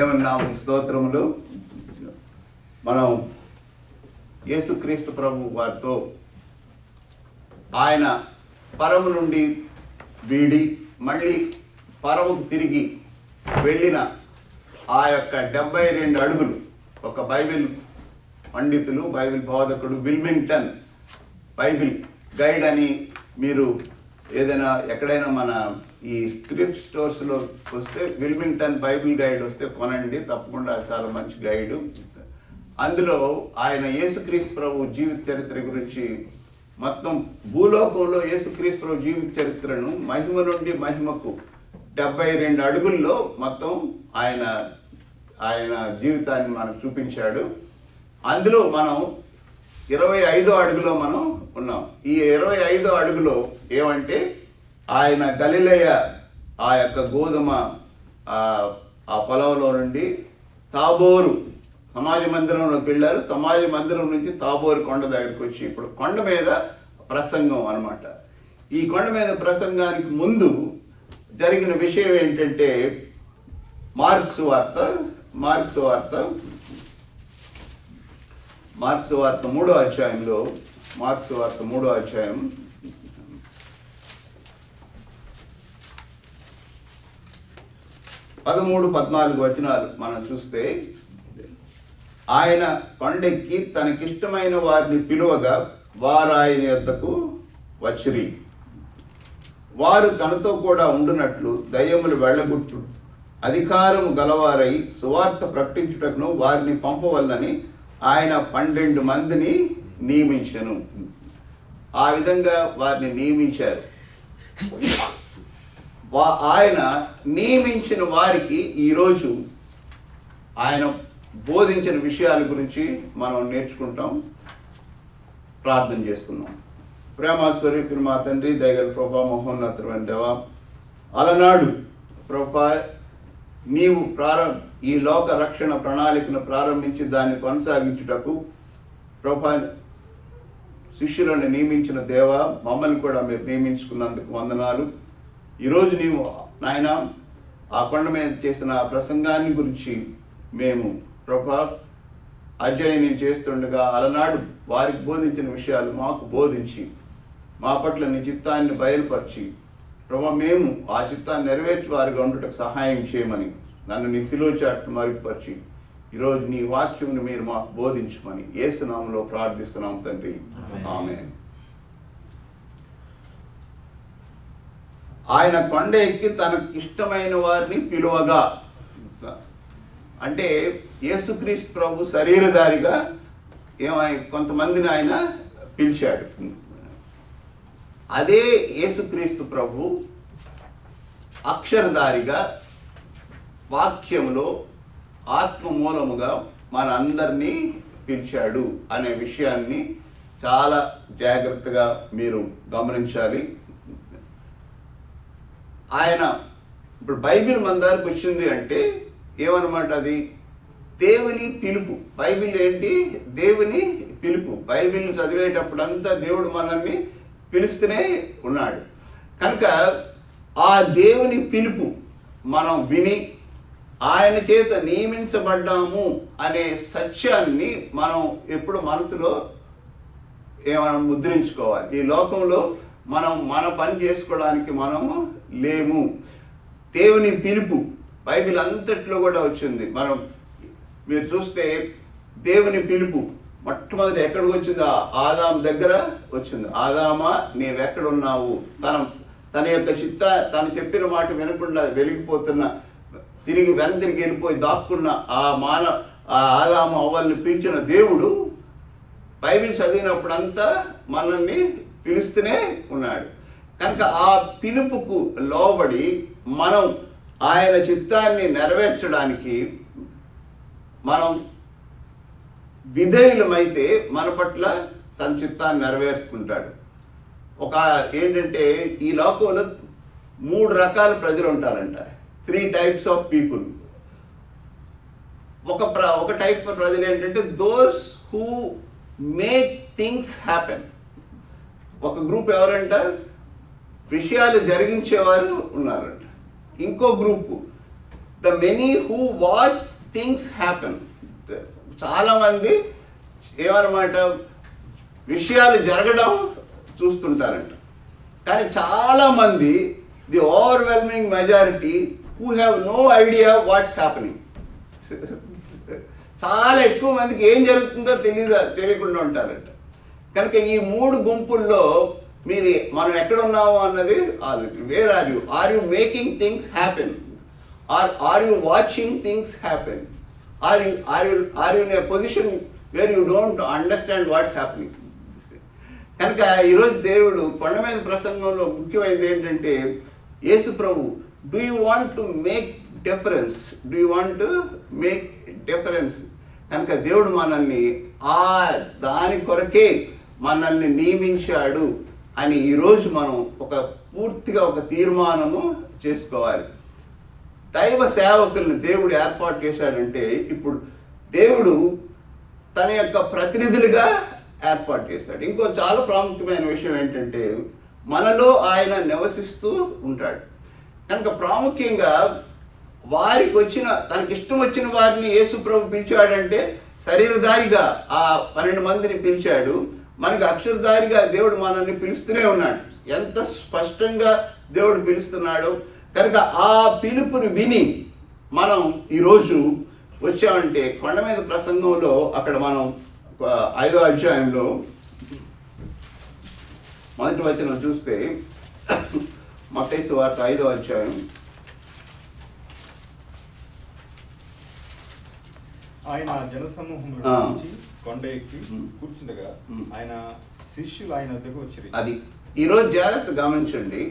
దేవుని నామమునకు స్తోత్రములు. మనం యేసుక్రీస్తు ప్రభు వారితో ఆయన పరము నుండి వీడి మళ్ళీ పరముకు తిరిగి వెళ్ళిన ఆ యొక్క 72 అడుగులు ఒక బైబిల్ పండితులు, బైబిల్ బోధకుడు విల్మింగ్టన్ బైబిల్ గైడ్ అని మీరు ఏదైనా ఎక్కడైనా మన ఈ స్క్రిప్ట్ స్టోర్స్లో వస్తే విల్మింగ్టన్ బైబిల్ గైడ్ వస్తే కొనండి, తప్పకుండా చాలా మంచి గైడు. అందులో ఆయన యేసుక్రీస్తు ప్రభు జీవిత చరిత్ర గురించి మొత్తం భూలోకంలో యేసుక్రీస్తు ప్రభు జీవిత చరిత్రను మహిమ నుండి మహిమకు 72 అడుగుల్లో మొత్తం ఆయన జీవితాన్ని మనకు చూపించాడు. అందులో మనం 25వ అడుగులో మనం ఉన్నాం. ఈ 25వ అడుగులో ఏమంటే ఆయన గలిలయ ఆ యొక్క గోధుమ ఆ పొలంలో నుండి తాబోరు సమాజ మందిరంలోకి వెళ్ళారు. సమాజ మందిరం నుంచి తాబోరు కొండ దగ్గరికి వచ్చి ఇప్పుడు కొండ మీద ప్రసంగం అన్నమాట. ఈ కొండ మీద ప్రసంగానికి ముందు జరిగిన విషయం ఏంటంటే మార్క్స్ వార్త 3వ అధ్యాయంలో మార్క్స్ వార్త 3వ అధ్యాయం 13-14 వచనాలు మనం చూస్తే, ఆయన కొండెక్కి తనకిష్టమైన వారిని పిలువగా వారు ఆయన యొద్దకు వచ్చిరి. వారు తనతో కూడా ఉండునట్లు దయ్యములు వెళ్ళగొట్టు అధికారము గలవారై సువార్త ప్రకటించుటకును వారిని పంపవలనని ఆయన 12 మందిని నియమించెను. ఆ విధంగా వారిని నియమించారు. ఆయన నియమించిన వారికి ఈరోజు ఆయన బోధించిన విషయాల గురించి మనం నేర్చుకుంటాం, ప్రార్థన చేసుకుందాం. ప్రేమస్వరూపుడు మా తండ్రి, దయగల ప్రభా, మహోన్నతుడైన దేవా, అలనాడు ప్రభా నీవు ఈ లోక రక్షణ ప్రణాళికను ప్రారంభించి దాన్ని కొనసాగించుటకు ప్రభా శిష్యులను నియమించిన దేవా, మమ్మల్ని కూడా మీరు నియమించుకున్నందుకు వందనాలు. ఈరోజు నీవు నాయన ఆ కొండ మీద చేసిన ఆ ప్రసంగాన్ని గురించి మేము ప్రభా అధ్యయనం చేస్తుండగా అలనాడు వారికి బోధించిన విషయాలు మాకు బోధించి మా పట్ల నీ చిత్తాన్ని బయలుపరిచి ప్రభా మేము ఆ చిత్తాన్ని నెరవేర్చి వారిగా ఉండుటకు సహాయం చేయమని నన్ను నీ శిలువ చాటును మరుగుపరిచి ఈరోజు నీ వాక్యంని మీరు మాకు బోధించమని యేసు నామములో ప్రార్థిస్తున్నాం తండ్రి, ఆమేన్. ఆయన కొండ ఎక్కి తనకు ఇష్టమైన వారిని పిలువగా అంటే యేసుక్రీస్తు ప్రభు శరీరధారిగా కొంతమందిని ఆయన పిలిచాడు. అదే యేసుక్రీస్తు ప్రభు అక్షరధారిగా వాక్యములో ఆత్మ మూలముగా మన అందరినీ పిలిచాడు అనే విషయాన్ని చాలా జాగ్రత్తగా మీరు గమనించాలి. ఆయన ఇప్పుడు బైబిల్ మన దగ్గరకు వచ్చింది అంటే ఏమన్నమాట, అది దేవుని పిలుపు. బైబిల్ ఏంటి? దేవుని పిలుపు. బైబిల్ చదివేటప్పుడు అంతా దేవుడు మనల్ని పిలుస్తూనే ఉన్నాడు. కనుక ఆ దేవుని పిలుపు మనం విని ఆయన చేత నియమించబడ్డాము అనే సత్యాన్ని మనం ఎప్పుడు మనసులో ఏమైనా ముద్రించుకోవాలి. ఈ లోకంలో మనం మన పని చేసుకోవడానికి మనము లేము. దేవుని పిలుపు బైబిల్ అంతట్లో కూడా వచ్చింది. మీరు చూస్తే దేవుని పిలుపు మొట్టమొదటి ఎక్కడికి వచ్చింది? ఆదాం దగ్గర వచ్చింది. ఆదామా నీవెక్కడున్నావు? తన యొక్క తను చెప్పిన మాట వినకుండా వెలిగిపోతున్న తిరిగి వెళ్ళిపోయి దాక్కున్న ఆ ఆదాము అవ్వల్ని పిలిచిన దేవుడు బైబిల్ చదివినప్పుడంతా మనల్ని పిలుస్తూనే ఉన్నాడు. కనుక ఆ పిలుపుకు లోబడి మనం ఆయన చిత్తాన్ని నెరవేర్చడానికి మనం విధేయులమైతే మన పట్ల తన చిత్తాన్ని నెరవేర్చుకుంటాడు. ఏంటంటే ఈ లోకంలో 3 రకాల ప్రజలు ఉంటారంట. 3 types of people. ఒక టైప్ ప్రజలు ఏంటంటే those who make things happen. ఒక గ్రూప్ ఎవరంట? విషయాలు జరిగించేవారు ఉన్నారంట. ఇంకో group the many who watch things happen. చాలామంది ఏమన్నమాట విషయాలు జరగడం చూస్తుంటారంట. కానీ చాలామంది the overwhelming majority who have no idea what's happening. చాలా ఎక్కువ మందికి ఏం జరుగుతుందో తెలియకుండా ఉంటారంట. కనుక ఈ 3 గుంపుల్లో మనం ఎక్కడ ఉన్నాము అన్నది ఆలోచన. Where are you making things happen, are you watching things happen, are you in a position where you don't understand what's happening. కనుక ఈరోజు దేవుడు కొండ మీద ప్రసంగంలో ముఖ్యమైనది ఏంటంటే, యేసు ప్రభు do you want to make difference, do you want to make difference. కనుక దేవుడు మనల్ని దాని కొరకే మనల్ని నియమించాడు అని ఈరోజు మనం పూర్తిగా ఒక తీర్మానము చేసుకోవాలి. దైవ సేవకుల్ని దేవుడు ఏర్పాటు చేశాడంటే, ఇప్పుడు దేవుడు తన యొక్క ప్రతినిధులుగా ఏర్పాటు చేశాడు. ఇంకో చాలా ప్రాముఖ్యమైన విషయం ఏంటంటే, మనలో ఆయన నివసిస్తూ ఉంటాడు. కనుక ప్రాముఖ్యంగా తనకి ఇష్టం వచ్చిన వారిని యేసు ప్రభు పిలిచాడంటే శరీరధారిగా ఆ 12 మందిని పిలిచాడు. మనకి అక్షరధారిగా దేవుడు మనల్ని పిలుస్తూనే ఉన్నాడు. ఎంత స్పష్టంగా దేవుడు పిలుస్తున్నాడు. కనుక ఆ పిలుపుని విని మనం ఈరోజు వచ్చామంటే, కొండ మీద ప్రసంగంలో అక్కడ మనం 5వ అధ్యాయంలో మొదటి వచనం చూస్తే, మత్తయి సువార్త 5వ అధ్యాయం. ఆయన జనసమూహంలో నుంచి కొండ ఎక్కి కూర్చుండగా ఆయన శిష్యులు ఆయన వద్దకు వచ్చారు. అది ఈరోజు జాగ్రత్త గమనించండి.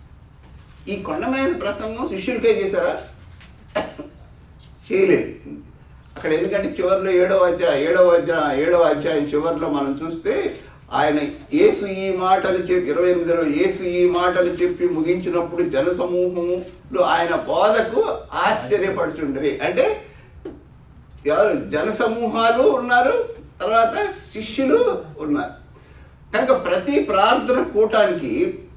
ఈ కొండ మీద ప్రసంగం శిష్యులకే చేశారా? చేయలేదు. అక్కడ ఎందుకంటే చివరిలో 7వ అధ్యాయం చివరిలో మనం చూస్తే ఆయన యేసు ఈ మాటలు చెప్పి 28లో యేసు ఈ మాటలు చెప్పి ముగించినప్పుడు జనసమూహంలో ఆయన బోధకు ఆశ్చర్యపడుచుండ్రి. అంటే ఎవరు? జనసమూహాలు ఉన్నారు, తర్వాత శిష్యులు ఉన్నారు. కనుక ప్రతి ప్రార్థన కూటానికి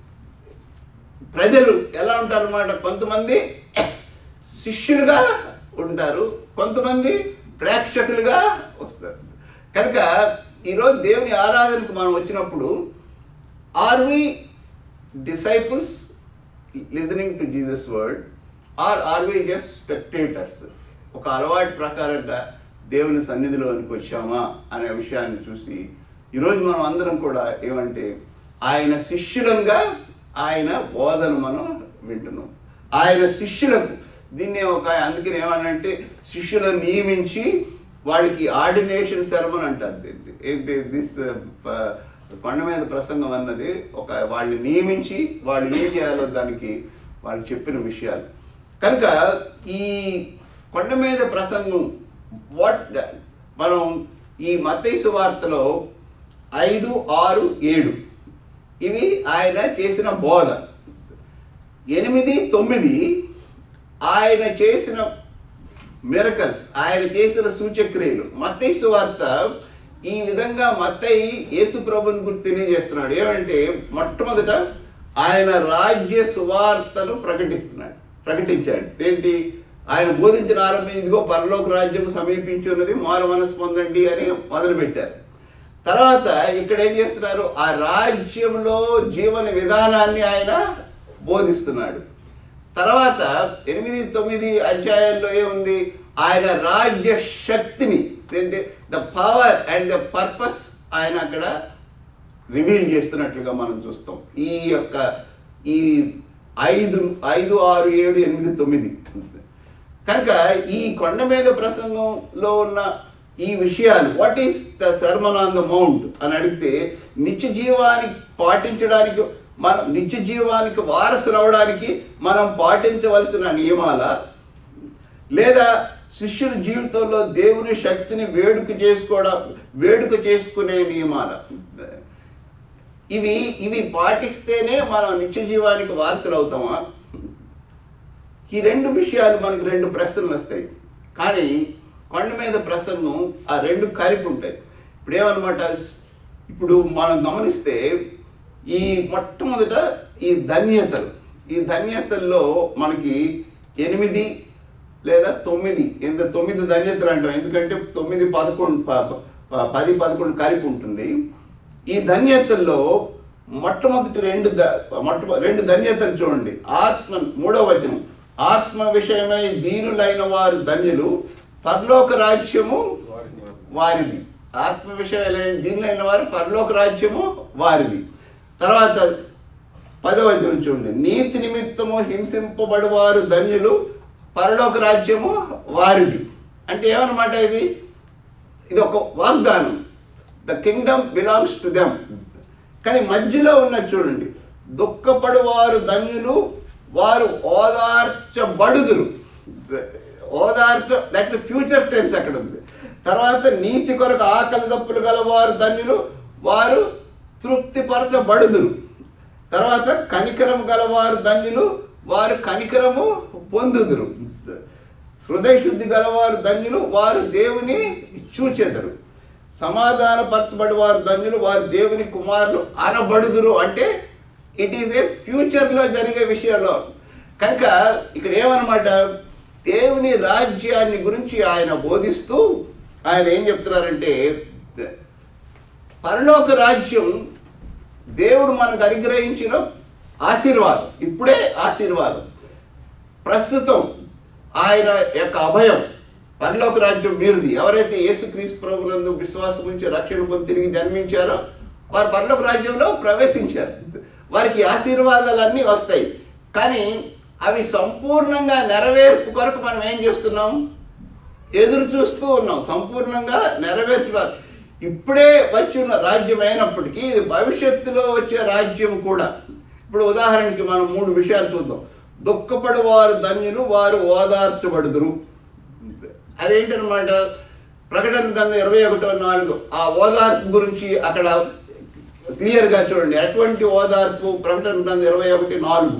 ప్రజలు ఎలా ఉంటారన్నమాట, కొంతమంది శిష్యులుగా ఉంటారు, కొంతమంది ప్రేక్షకులుగా వస్తారు. కనుక ఈరోజు దేవుని ఆరాధనకు మనం వచ్చినప్పుడు, are we disciples listening to Jesus word, are we just spectators? ఒక అలవాటు ప్రకారంగా దేవుని సన్నిధిలోనికి వచ్చామా అనే విషయాన్ని చూసి ఈరోజు మనం అందరం కూడా ఏమంటే, ఆయన శిష్యులంగా ఆయన బోధన మనం వింటున్నాం. ఆయన శిష్యులకు దీన్నే అందుకని ఏమనంటే, శిష్యులను నియమించి వాళ్ళకి ఆర్డినేషన్ సెరమనీ అంటారు. ఏంటి దిస్ కొండ మీద ప్రసంగం అన్నది వాళ్ళని నియమించి వాళ్ళు ఏం చేయాలో దానికి వాళ్ళు చెప్పిన విషయాలు. కనుక ఈ కొండ మీద ప్రసంగం మనం ఈ మత్తయి సువార్తలో 5, 6, 7 ఇవి ఆయన చేసిన బోధ. 8, 9 ఆయన చేసిన మిరకల్స్, ఆయన చేసిన సూచక్రియలు. మత్తయి సువార్త ఈ విధంగా మత్తయి యేసు ప్రభుని గురించి తెలియజేస్తున్నాడు. ఏమంటే, మొట్టమొదట ఆయన రాజ్య సువార్తను ప్రకటించాడు. ఏంటి? ఆయన బోధించిన ఆరంభం, ఇదిగో పరలోక రాజ్యం సమీపించి ఉన్నది, మారు మనసు పొందండి అని మొదలుపెట్టారు. తర్వాత ఇక్కడ ఏం చేస్తున్నారు? ఆ రాజ్యంలో జీవన విధానాన్ని ఆయన బోధిస్తున్నాడు. తర్వాత 8, 9 అధ్యాయాల్లో ఏముంది? ఆయన రాజ్య శక్తిని, ఏంటి the power and the purpose ఆయన అక్కడ రివీల్ చేస్తున్నట్లుగా మనం చూస్తాం. ఈ 5, 6, 7, 8, 9. కనుక ఈ కొండ మీద ప్రసంగంలో ఉన్న ఈ విషయాలు, what is the sermon on the mount అని అడిగితే, నిత్య జీవానికి పాటించడానికి, మనం నిత్య జీవానికి వారసులు అవడానికి మనం పాటించవలసిన నియమాల, లేదా శిష్యుల జీవితంలో దేవుని శక్తిని వేడుక చేసుకునే నియమాల? ఇవి పాటిస్తేనే మనం నిత్య జీవానికి వారసులు అవుతామా? ఈ 2 విషయాలు మనకు 2 ప్రశ్నలు వస్తాయి. కానీ కొండ మీద ప్రసంగం ఆ 2 కలిపి ఉంటాయి. ఇప్పుడు ఏమన్నమాట, ఇప్పుడు మనం గమనిస్తే ఈ మొట్టమొదట ఈ ధన్యతల్లో మనకి 8, లేదా 9, 9 ధన్యతలు అంటాం, ఎందుకంటే 9, 11, 10, 11 కలిపి ఉంటుంది. ఈ ధన్యతల్లో మొట్టమొదటి రెండు ధన్యతలు చూడండి. ఆత్మ, 3వ వచనం, ఆత్మ విషయమై దీనులైన వారు ధన్యులు, పరలోక రాజ్యము వారిది. ఆత్మ విషయమైన దీనులైన వారు, పరలోక రాజ్యము వారిది. తర్వాత 10వ వచనం చూడండి, నీతి నిమిత్తము హింసింపబడువారు ధన్యులు, పరలోక రాజ్యము వారిది. అంటే ఏమన్నమాట ఇది ఒక వాగ్దానం. The kingdom belongs to them. కానీ మధ్యలో ఉన్నది చూడండి, దుఃఖపడువారు ధన్యులు, వారు ఓదార్చబడుదురు. దట్స్ ఫ్యూచర్ టెన్స్ అక్కడ ఉంది. తర్వాత నీతి కొరకు ఆకలి దప్పులు గలవారు ధన్యులు, వారు తృప్తిపరచబడుదురు. తర్వాత కనికరము గలవారు ధన్యులు, వారు కనికరము పొందుదురు. హృదయ శుద్ధి గలవారు ధన్యులు, వారు దేవుని చూచెదరు. సమాధానపరచబడి వారు ధన్యులు, వారు దేవుని కుమారులు అనబడుదురు. అంటే ఇట్ ఈస్ ఏ ఫ్యూచర్లో జరిగే విషయంలో. కనుక ఇక్కడ ఏమన్నమాట, దేవుని రాజ్యాన్ని గురించి ఆయన బోధిస్తూ ఆయన ఏం చెప్తున్నారంటే, పరలోక రాజ్యం దేవుడు మనకు అనుగ్రహించిన ఆశీర్వాదం. ఇప్పుడే ఆశీర్వాదం. ప్రస్తుతం ఆయన యొక్క అభయం. పరలోక రాజ్యం మీరుది. ఎవరైతే యేసుక్రీస్తు ప్రభునందు విశ్వాసం ఉంచి రక్షణ పొంది తిరిగి జన్మించారో వారు పరలోక రాజ్యంలో ప్రవేశించారు. వారికి ఆశీర్వాదాలన్నీ వస్తాయి. కానీ అవి సంపూర్ణంగా నెరవేర్పు కొరకు మనం ఏం చేస్తున్నాం, ఎదురు చూస్తూ ఉన్నాం. సంపూర్ణంగా నెరవేర్చాలి. ఇప్పుడే వచ్చిన రాజ్యం అయినప్పటికీ ఇది భవిష్యత్తులో వచ్చే రాజ్యం కూడా. ఇప్పుడు ఉదాహరణకి మనం 3 విషయాలు చూద్దాం. దుఃఖపడువారు ధన్యులు, వారు ఓదార్చబడుదురు. అదేంటనమాట, ప్రకటన గ్రంథం 21:4 ఆ ఓదార్పు గురించి అక్కడ క్లియర్గా చూడండి. అటువంటి ఓదార్పు ప్రకటన గ్రంథం 21:4.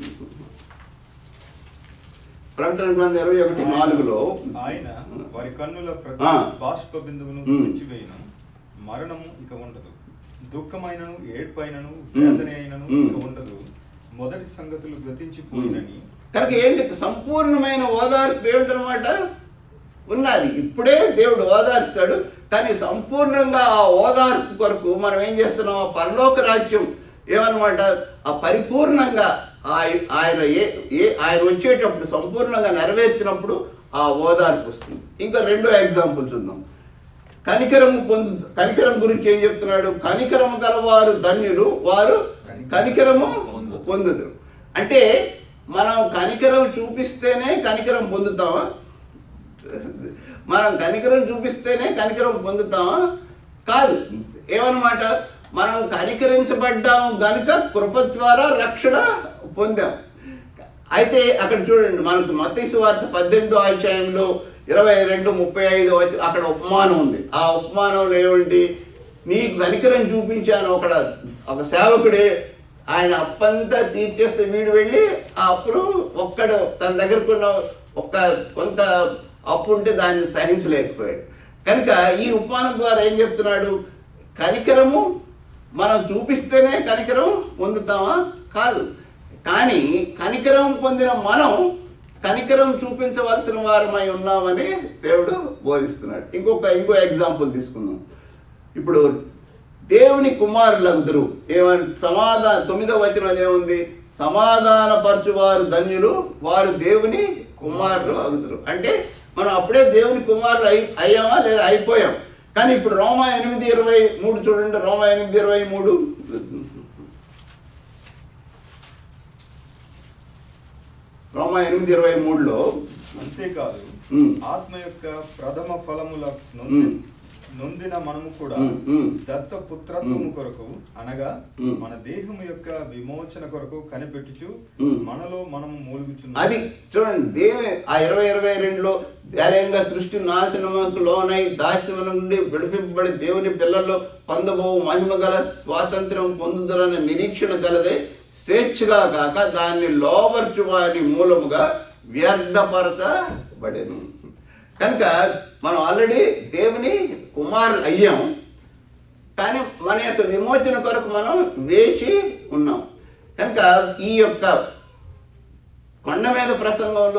ప్రకటన గ్రంథం 21:4లో ఆయన వారి కన్నుల ప్రతి బాష్ప బిందువును తుడిచివేయును, మరణము ఇక ఉండదు, దుఃఖమైనను ఏడ్పైనను వేదన అయినను ఇక ఉండదు, మొదటి సంగతులు గతించిపోయినని. కనుక ఏంటి సంపూర్ణమైన ఓదార్పు ఏమిటనమాట ఉన్నది. ఇప్పుడే దేవుడు ఓదార్స్తాడు. కానీ సంపూర్ణంగా ఆ ఓదార్పు కొరకు మనం ఏం చేస్తున్నాం, ఆ పరలోక రాజ్యం ఏమన్నమాట, ఆ పరిపూర్ణంగా ఆయన ఆయన వచ్చేటప్పుడు సంపూర్ణంగా నెరవేర్చినప్పుడు ఆ ఓదార్పు వస్తుంది. ఇంకా 2వ ఎగ్జాంపుల్ చూద్దాం. కనికరం గురించి ఏం చెప్తున్నాడు, కనికరము గలవారు ధన్యులు, వారు కనికరము పొందుదురు. అంటే మనం కనికరం చూపిస్తేనే కనికరం పొందుతామా? మనం కనికరం చూపిస్తేనే కనికరం పొందుతామా? కాదు. ఏమన్నమాట, మనం కనికరించబడ్డాము కనుక కృప ద్వారా రక్షణ పొందాం. అయితే అక్కడ చూడండి, మనకు మత్తయి సువార్త 18వ అధ్యాయంలో 22-35 అక్కడ ఉపమానం ఉంది. ఆ ఉపమానంలో ఏమిటి, నీకు కనికరం చూపించాను. ఒక సేవకుడే ఆయన అప్పంతా తీర్చేస్తే వీడు వెళ్ళి ఆ అప్పును తన దగ్గరకున్న కొంత అప్పు ఉంటే దాన్ని సహించలేకపోయాడు. కనుక ఈ ఉపమానం ద్వారా ఏం చెప్తున్నాడు, కనికరము మనం చూపిస్తేనే కనికరం పొందుతామా? కాదు. కానీ కనికరం పొందిన మనం కనికరం చూపించవలసిన వారమై ఉన్నామని దేవుడు బోధిస్తున్నాడు. ఇంకో ఎగ్జాంపుల్ తీసుకుందాం. ఇప్పుడు దేవుని కుమారులగుదురు. 9వ వచనంలో ఏముంది, సమాధానపరచువారు ధన్యులు, వారు దేవుని కుమారులు అగుదురు. అంటే మనం అప్పుడే దేవుని కుమారులు అయ్యామా లేదా అయిపోయాం. కానీ ఇప్పుడు రోమా 8:23 చూడండి. రోమా 8:23 రోమా 8:23లో అంతేకాదు ఆత్మ యొక్క ప్రథమ ఫలముల నొందిన మనము కూడా దత్త పుత్రత్వము కొరకు అనగా మన దేహము యొక్క విమోచన కొరకు కనిపెట్టుచు మనలో మనము మూలుగుచున్నాము. అది చూడండి, దేవుని ఆ 20:22లో ధ్యానంగా సృష్టి నాశనముకు లోనై దాస్యము నుండి విడిపింపబడి దేవుని పిల్లల్లో పొందబోవు మహిమ గల స్వాతంత్ర్యం పొందుదలనే నిరీక్షణ గలదే స్వేచ్ఛగా కాక దాన్ని లోబర్చు వారి మూలముగా వ్యర్థపరచబడెను. కనుక మనం ఆల్రెడీ దేవుని కుమారులు అయ్యాం. కానీ మన యొక్క విమోచన కొరకు మనం వేచి ఉన్నాం. కనుక ఈ యొక్క కొండ మీద ప్రసంగంలో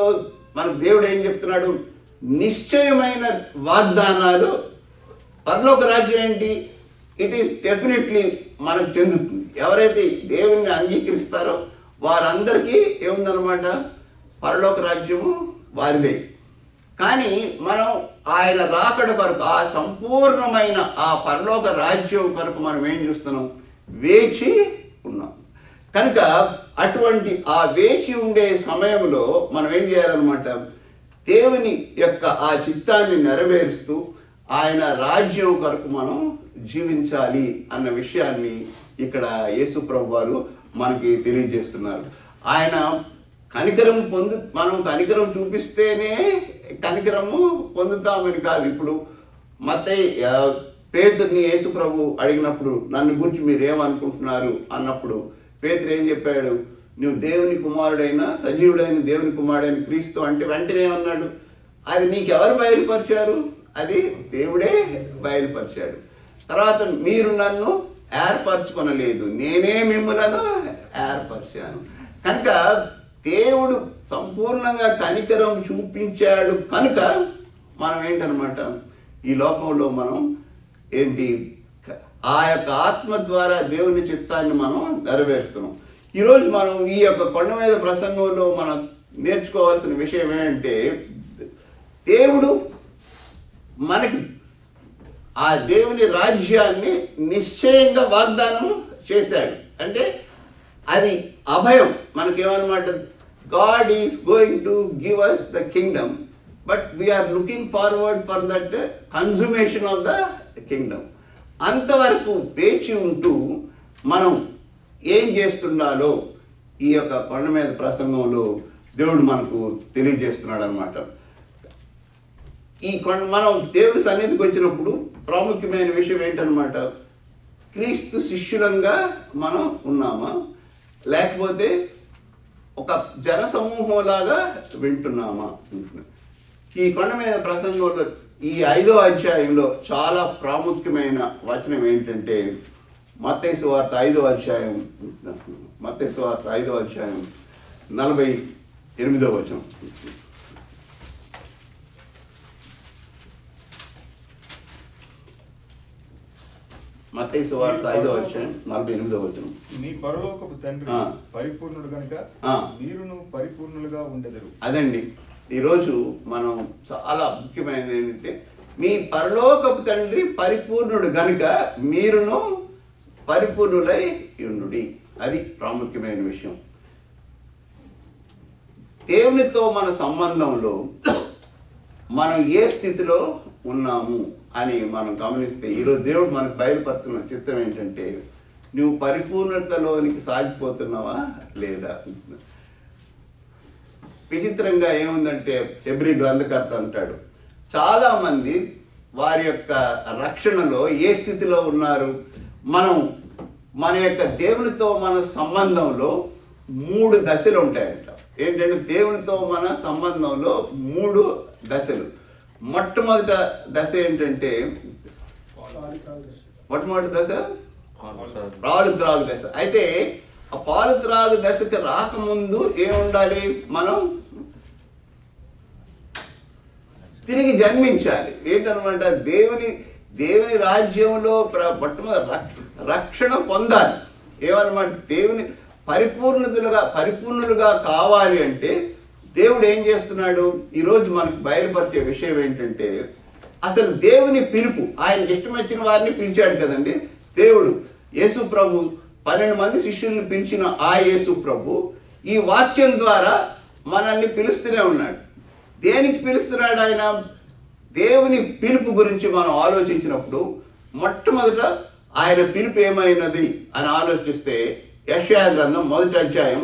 మనకు దేవుడు ఏం చెప్తున్నాడు? నిశ్చయమైన వాగ్దానాలు. పరలోక రాజ్యం ఏంటి? ఇట్ ఈస్ డెఫినెట్లీ మనకు చెందుతుంది. ఎవరైతే దేవుణ్ణి అంగీకరిస్తారో వారందరికీ ఏముందనమాట? పరలోక రాజ్యము వారిదే. కానీ మనం ఆయన రాకడ కొరకు, ఆ సంపూర్ణమైన ఆ పరలోక రాజ్యం కొరకు మనం ఏం చూస్తున్నాం? వేచి ఉన్నాం. కనుక అటువంటి ఆ వేచి ఉండే సమయంలో మనం ఏం చేయాలన్నమాట? దేవుని యొక్క ఆ చిత్తాన్ని నెరవేరుస్తూ ఆయన రాజ్యం కొరకు మనం జీవించాలి అన్న విషయాన్ని ఇక్కడ యేసు ప్రభు వారు మనకి తెలియజేస్తున్నారు. ఆయన కనికరం మనం కనికరం చూపిస్తేనే కనికరము పొందుతామని కాదు. ఇప్పుడు మత్తయి పేతురుని యేసు ప్రభు అడిగినప్పుడు, నన్ను గురించి మీరు ఏమనుకుంటున్నారు అన్నప్పుడు పేతురు ఏం చెప్పాడు? నువ్వు దేవుని కుమారుడైన, సజీవుడైన దేవుని కుమారుడైన క్రీస్తు అంటే వెంటనే ఏమన్నాడు? అది నీకెవరు బయలుపరిచారు? అది దేవుడే బయలుపరిచాడు. తర్వాత మీరు నన్ను ఏర్పరచుకొనలేదు, నేనే మిమ్మలను ఏర్పరిచాను. కనుక దేవుడు సంపూర్ణంగా కనికరం చూపించాడు కనుక మనం ఏంటనమాట? ఈ లోకంలో మనం ఏంటి? ఆ యొక్క ఆత్మ ద్వారా దేవుని చిత్తాన్ని మనం నెరవేరుస్తున్నాం. ఈరోజు మనం ఈ యొక్క కొండ మీద ప్రసంగంలో మనం నేర్చుకోవాల్సిన విషయం ఏంటంటే, దేవుడు మనకి ఆ దేవుని రాజ్యాన్ని నిశ్చయంగా వాగ్దానం చేశాడు. అంటే అది అభయం. మనకేమన్నమాట? God is going to give us the kingdom, but we are looking forward for that consummation of the kingdom. అంతవరకు వేచి ఉంటూ మనం ఏం చేస్తుండాలో ఈ యొక్క కొండ మీద ప్రసంగంలో దేవుడు మనకు తెలియజేస్తున్నాడు అనమాట. మనం దేవుని సన్నిధికి వచ్చినప్పుడు ప్రాముఖ్యమైన విషయం ఏంటనమాట? క్రీస్తు శిష్యులంగా మనం ఉన్నామా, లేకపోతే ఒక జన సమూహంలాగా వింటున్నామా? ఈ కొండ మీద ప్రసంగంలో ఈ 5వ అధ్యాయంలో చాలా ప్రాముఖ్యమైన వచనం ఏంటంటే, మత్తయి సువార్త 5వ అధ్యాయం 48వ వచనం. మత్తయి సువార్త 5వ అధ్యాయం 48వ వచనం. మీ పరలోకపు తండ్రి పరిపూర్ణుడు కనుక మీరును పరిపూర్ణులుగా ఉండెదరు. అదండి ఈరోజు మనం చాలా ముఖ్యమైనది ఏంటంటే, మీ పరలోకపు తండ్రి పరిపూర్ణుడు గనుక మీరును పరిపూర్ణులై ఉండుడి. అది ప్రాముఖ్యమైన విషయం. దేవునితో మన సంబంధంలో మనం ఏ స్థితిలో ఉన్నాము అని మనం గమనిస్తే, ఈరోజు దేవుడు మనకు బయలుపరుతున్న చిత్తం ఏంటంటే, నువ్వు పరిపూర్ణతలోనికి సాగిపోతున్నావా లేదా? విచిత్రంగా ఏముందంటే, హెబ్రీ గ్రంథకర్త అంటాడు, చాలామంది వారి యొక్క రక్షణలో ఏ స్థితిలో ఉన్నారు? మన యొక్క దేవునితో మన సంబంధంలో 3 దశలు ఉంటాయంట. ఏంటంటే, దేవునితో మన సంబంధంలో 3 దశలు. మొట్టమొదటి దశ ఏంటంటే, మొట్టమొదటి దశ పాలు త్రాగు దశ. అయితే ఆ పాలు త్రాగు దశకి రాకముందు ఏముండాలి? మనం తిరిగి జన్మించాలి. ఏంటనమాట? దేవుని రాజ్యంలో మొట్టమొదటి రక్షణ పొందాలి. ఏమన్నమాట? దేవుని పరిపూర్ణులుగా కావాలి అంటే దేవుడు ఏం చేస్తున్నాడు? ఈరోజు మనకు బయలుపరిచే విషయం ఏంటంటే, అసలు దేవుని పిలుపు, ఆయనకి ఇష్టమొచ్చిన వారిని పిలిచాడు కదండి దేవుడు. యేసు ప్రభు 12 మంది శిష్యుల్ని పిలిచిన ఆ యేసు ప్రభు ఈ వాక్యం ద్వారా మనల్ని పిలుస్తూనే ఉన్నాడు. దేనికి పిలుస్తున్నాడు ఆయన? దేవుని పిలుపు గురించి మనం ఆలోచించినప్పుడు మొట్టమొదట ఆయన పిలుపు ఏమైనది అని ఆలోచిస్తే, యెషయా గ్రంథం మొదటి అధ్యాయం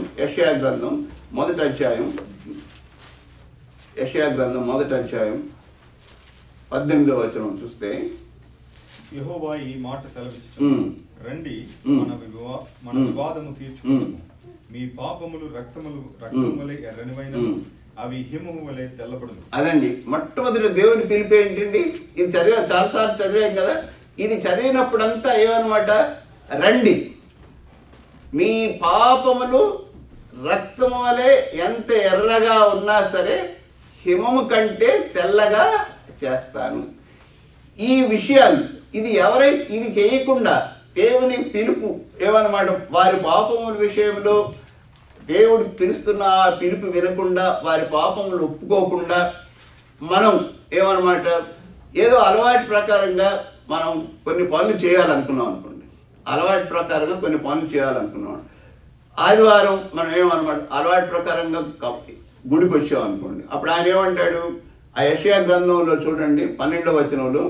18వ వచనం చూస్తే, యెహోవా ఈ మాట సెలవిచ్చు, రండి మన వివాదము తీర్చుకుందాము. మీ పాపములు రక్తము వలె ఎర్రనివైన అవి హిమము వలె తెల్లబడును. అదండి మొట్టమొదటి దేవుని పిలిపి ఏంటండి? ఇది చాలాసార్లు చదివాం కదా. ఇది చదివినప్పుడంతా ఏమన్నమాట? రండి, మీ పాపములు రక్తము వలె ఎంత ఎర్రగా ఉన్నా సరే హిమము కంటే తెల్లగా చేస్తాను. ఈ విషయాలు ఇది చేయకుండా దేవుని పిలుపు ఏమన్నమాట, వారి పాపముల విషయంలో దేవుడు పిలుస్తున్న ఆ పిలుపు వినకుండా వారి పాపములు ఒప్పుకోకుండా మనం ఏమన్నమాట ఏదో అలవాటు ప్రకారంగా మనం కొన్ని పనులు చేయాలనుకున్నాం అనుకోండి. అలవాటు ప్రకారంగా కొన్ని పనులు చేయాలనుకున్నాం. ఆదివారం మనం ఏమన్నమాట అలవాటు ప్రకారంగా గుడికి వచ్చాం అనుకోండి. అప్పుడు ఆయన ఏమంటాడు, ఆ యెషయా గ్రంథంలో చూడండి 12వ వచనంలో,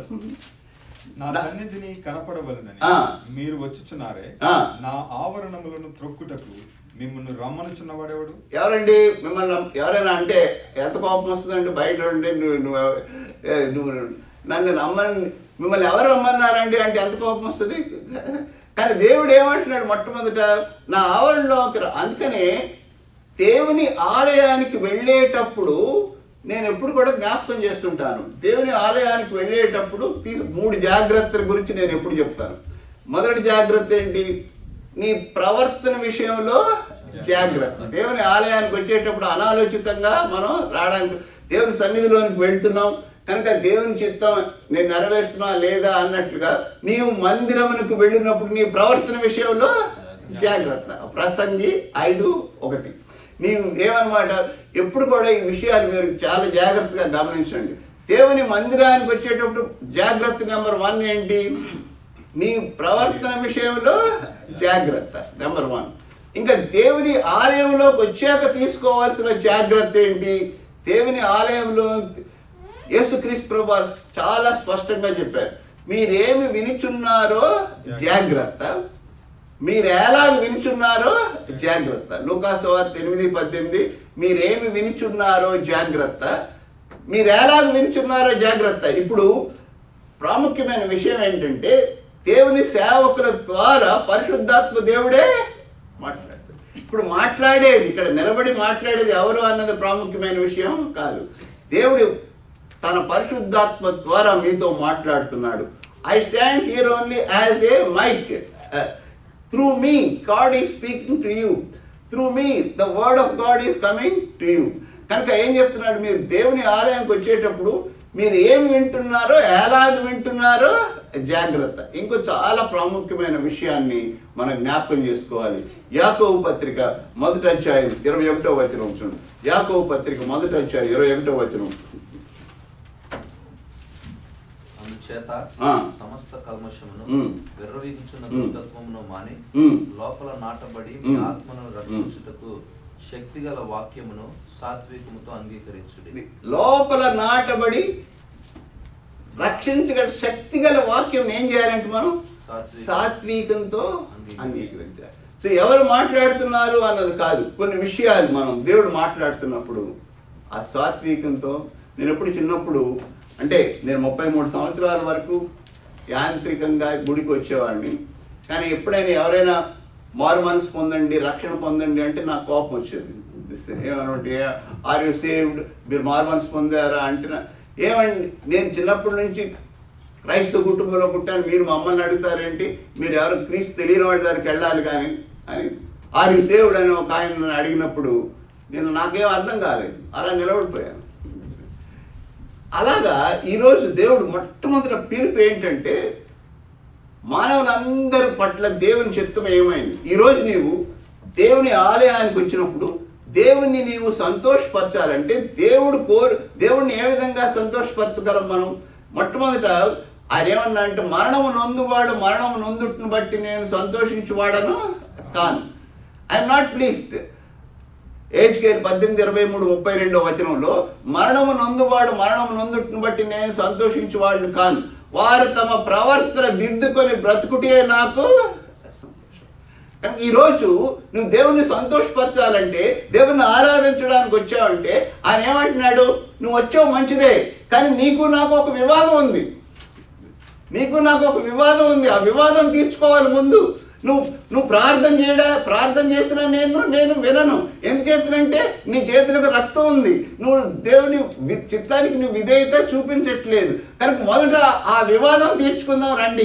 నా సన్నిధిని కనపడవలనని మీరు వచ్చుచున్నారే, నా ఆవరణములను త్రొక్కుటకు మిమ్మల్ని రమ్మనుచున్నవాడెవడు? ఎవరండి మిమ్మల్ని? ఎవరైనా అంటే ఎంత కోపం వస్తుందండి బయట ఉండి, నువ్వు నన్ను రమ్మని, మిమ్మల్ని ఎవరు రమ్మన్నారండి అంటే ఎంత కోపం వస్తుంది. కానీ దేవుడు ఏమంటున్నాడు, మొట్టమొదట నా ఆవరణలోకి. అందుకనే దేవుని ఆలయానికి వెళ్ళేటప్పుడు నేను ఎప్పుడు కూడా జ్ఞాపకం చేస్తుంటాను. దేవుని ఆలయానికి వెళ్ళేటప్పుడు 3 జాగ్రత్తల గురించి నేను ఎప్పుడు చెప్తాను. మొదటి జాగ్రత్త ఏంటి? నీ ప్రవర్తన విషయంలో జాగ్రత్త. దేవుని ఆలయానికి వచ్చేటప్పుడు అనాలోచితంగా మనం రావడానికి, దేవుని సన్నిధిలోనికి వెళ్తున్నాం కనుక దేవుని చిత్తం నేను నెరవేరుస్తున్నా లేదా అన్నట్లుగా నీవు మందిరమునకు వెళ్ళినప్పుడు నీ ప్రవర్తన విషయంలో జాగ్రత్త. ప్రసంగి 5:1. నీవు ఏమన్నమాట ఎప్పుడు కూడా ఈ విషయాలు మీరు చాలా జాగ్రత్తగా గమనించండి. దేవుని మందిరానికి వచ్చేటప్పుడు జాగ్రత్త నెంబర్ 1 ఏంటి? నీ ప్రవర్తన విషయంలో జాగ్రత్త నెంబర్ 1. ఇంకా దేవుని ఆలయంలోకి వచ్చాక తీసుకోవాల్సిన జాగ్రత్త ఏంటి? దేవుని ఆలయంలో యేసుక్రీస్తు ప్రభువు చాలా స్పష్టంగా చెప్పారు, మీరేమి వినుచున్నారో జాగ్రత్త, మీరు ఎలాగ వినుచున్నారో జాగ్రత్త. లూకాసు వార్త 8:18, మీరేమి వినుచున్నారో జాగ్రత్త, మీరు ఎలాగ వినుచున్నారో జాగ్రత్త. ఇప్పుడు ప్రాముఖ్యమైన విషయం ఏంటంటే దేవుని సేవకుల ద్వారా పరిశుద్ధాత్మ దేవుడే మాట్లాడతాడు. ఇప్పుడు మాట్లాడేది, ఇక్కడ నిలబడి మాట్లాడేది ఎవరు అన్నది ప్రాముఖ్యమైన విషయం కాదు. దేవుడు తన పరిశుద్ధాత్మ ద్వారా మీతో మాట్లాడుతున్నాడు. I stand here only as a mic. Through me, God is speaking to you. Through me, the word of God is coming to you. కనుక ఏం చెప్తున్నాడు, మీరు దేవుని ఆలయానికి వచ్చేటప్పుడు మీరు ఏమి వింటున్నారో ఎలాగ వింటున్నారో జాగ్రత్త. ఇంకో చాలా ప్రాముఖ్యమైన విషయాన్ని మనం జ్ఞాపకం చేసుకోవాలి. యాకోబు పత్రిక 1వ అధ్యాయం 21వ వచనం చూడండి. యాకోబు పత్రిక 1వ అధ్యాయం 21వ వచనం. చేత సమస్త కల్మషమును విర్రవీగుచున్న దుష్టత్వమును మాని లోపల నాటబడి మీ ఆత్మను రక్షించుటకు శక్తిగల వాక్యమును సాత్వికముతో అంగీకరించుడి. లోపల నాటబడి రక్షించగల శక్తిగల వాక్యం ఏం చేయాలంటే మనం సాత్వికంతో అంగీకరించాలి. సో ఎవరు మాట్లాడుతున్నారు అన్నది కాదు, కొన్ని విషయాలు మనం దేవుడు మాట్లాడుతున్నప్పుడు ఆ సాత్వికంతో. నేను ఎప్పుడు చిన్నప్పుడు అంటే నేను 33 సంవత్సరాల వరకు యాంత్రికంగా గుడికి వచ్చేవాడిని. కానీ ఎప్పుడైనా ఎవరైనా మారు మనసు పొందండి, రక్షణ పొందండి అంటే నాకు కోపం వచ్చేది. ఏమనంటే ఆర్ యు సేవ్డ్, మీరు మారు మనసు పొందారా అంటే, ఏమండి నేను చిన్నప్పటి నుంచి క్రైస్తవ కుటుంబంలో పుట్టాను, మీరు మమ్మల్ని అడుగుతారేంటి, మీరు ఎవరు క్రీస్తు తెలియని వాడి దగ్గరికి వెళ్ళాలి కానీ అని. ఆర్ యు సేవ్డ్ అని ఒక ఆయన అడిగినప్పుడు నాకేం అర్థం కాలేదు, అలా నిలబడిపోయాను. అలాగా ఈరోజు దేవుడు మొట్టమొదటి పిలుపు ఏంటంటే మానవులందరి పట్ల దేవుని చిత్తం ఏమైంది. ఈరోజు నీవు దేవుని ఆలయానికి వచ్చినప్పుడు దేవుణ్ణి నీవు సంతోషపరచాలంటే దేవుడిని ఏ విధంగా సంతోషపరచగలం మనం? మొట్టమొదట ఆయన ఏమన్నా అంటే మరణము నొందువాడు మరణము నొందుటను బట్టి నేను సంతోషించువాడను కాను. I'm not pleased. HCC 18:23-32 వచనంలో మరణము నొందువాడు మరణము నొందుటను బట్టి నేను సంతోషించువాడిని కాను, వారు తమ ప్రవర్తన దిద్దుకొని బ్రతుకుటే నాకు సంతోషం. కానీ ఈరోజు నువ్వు దేవుణ్ణి సంతోషపరచాలంటే, దేవుణ్ణి ఆరాధించడానికి వచ్చావంటే ఆయన ఏమంటున్నాడు, నువ్వు వచ్చావు మంచిదే, కానీ నీకు నాకు ఒక వివాదం ఉంది. ఆ వివాదం తీర్చుకోవాలి ముందు. నువ్వు ప్రార్థన చేసినా నేను వినను. ఎందుచేతనంటే నీ చేతులకు రక్తం ఉంది, నువ్వు దేవుని చిత్తానికి నువ్వు విధేయత చూపించట్లేదు. కనుక మొదట ఆ వివాదం తీర్చుకుందాం రండి.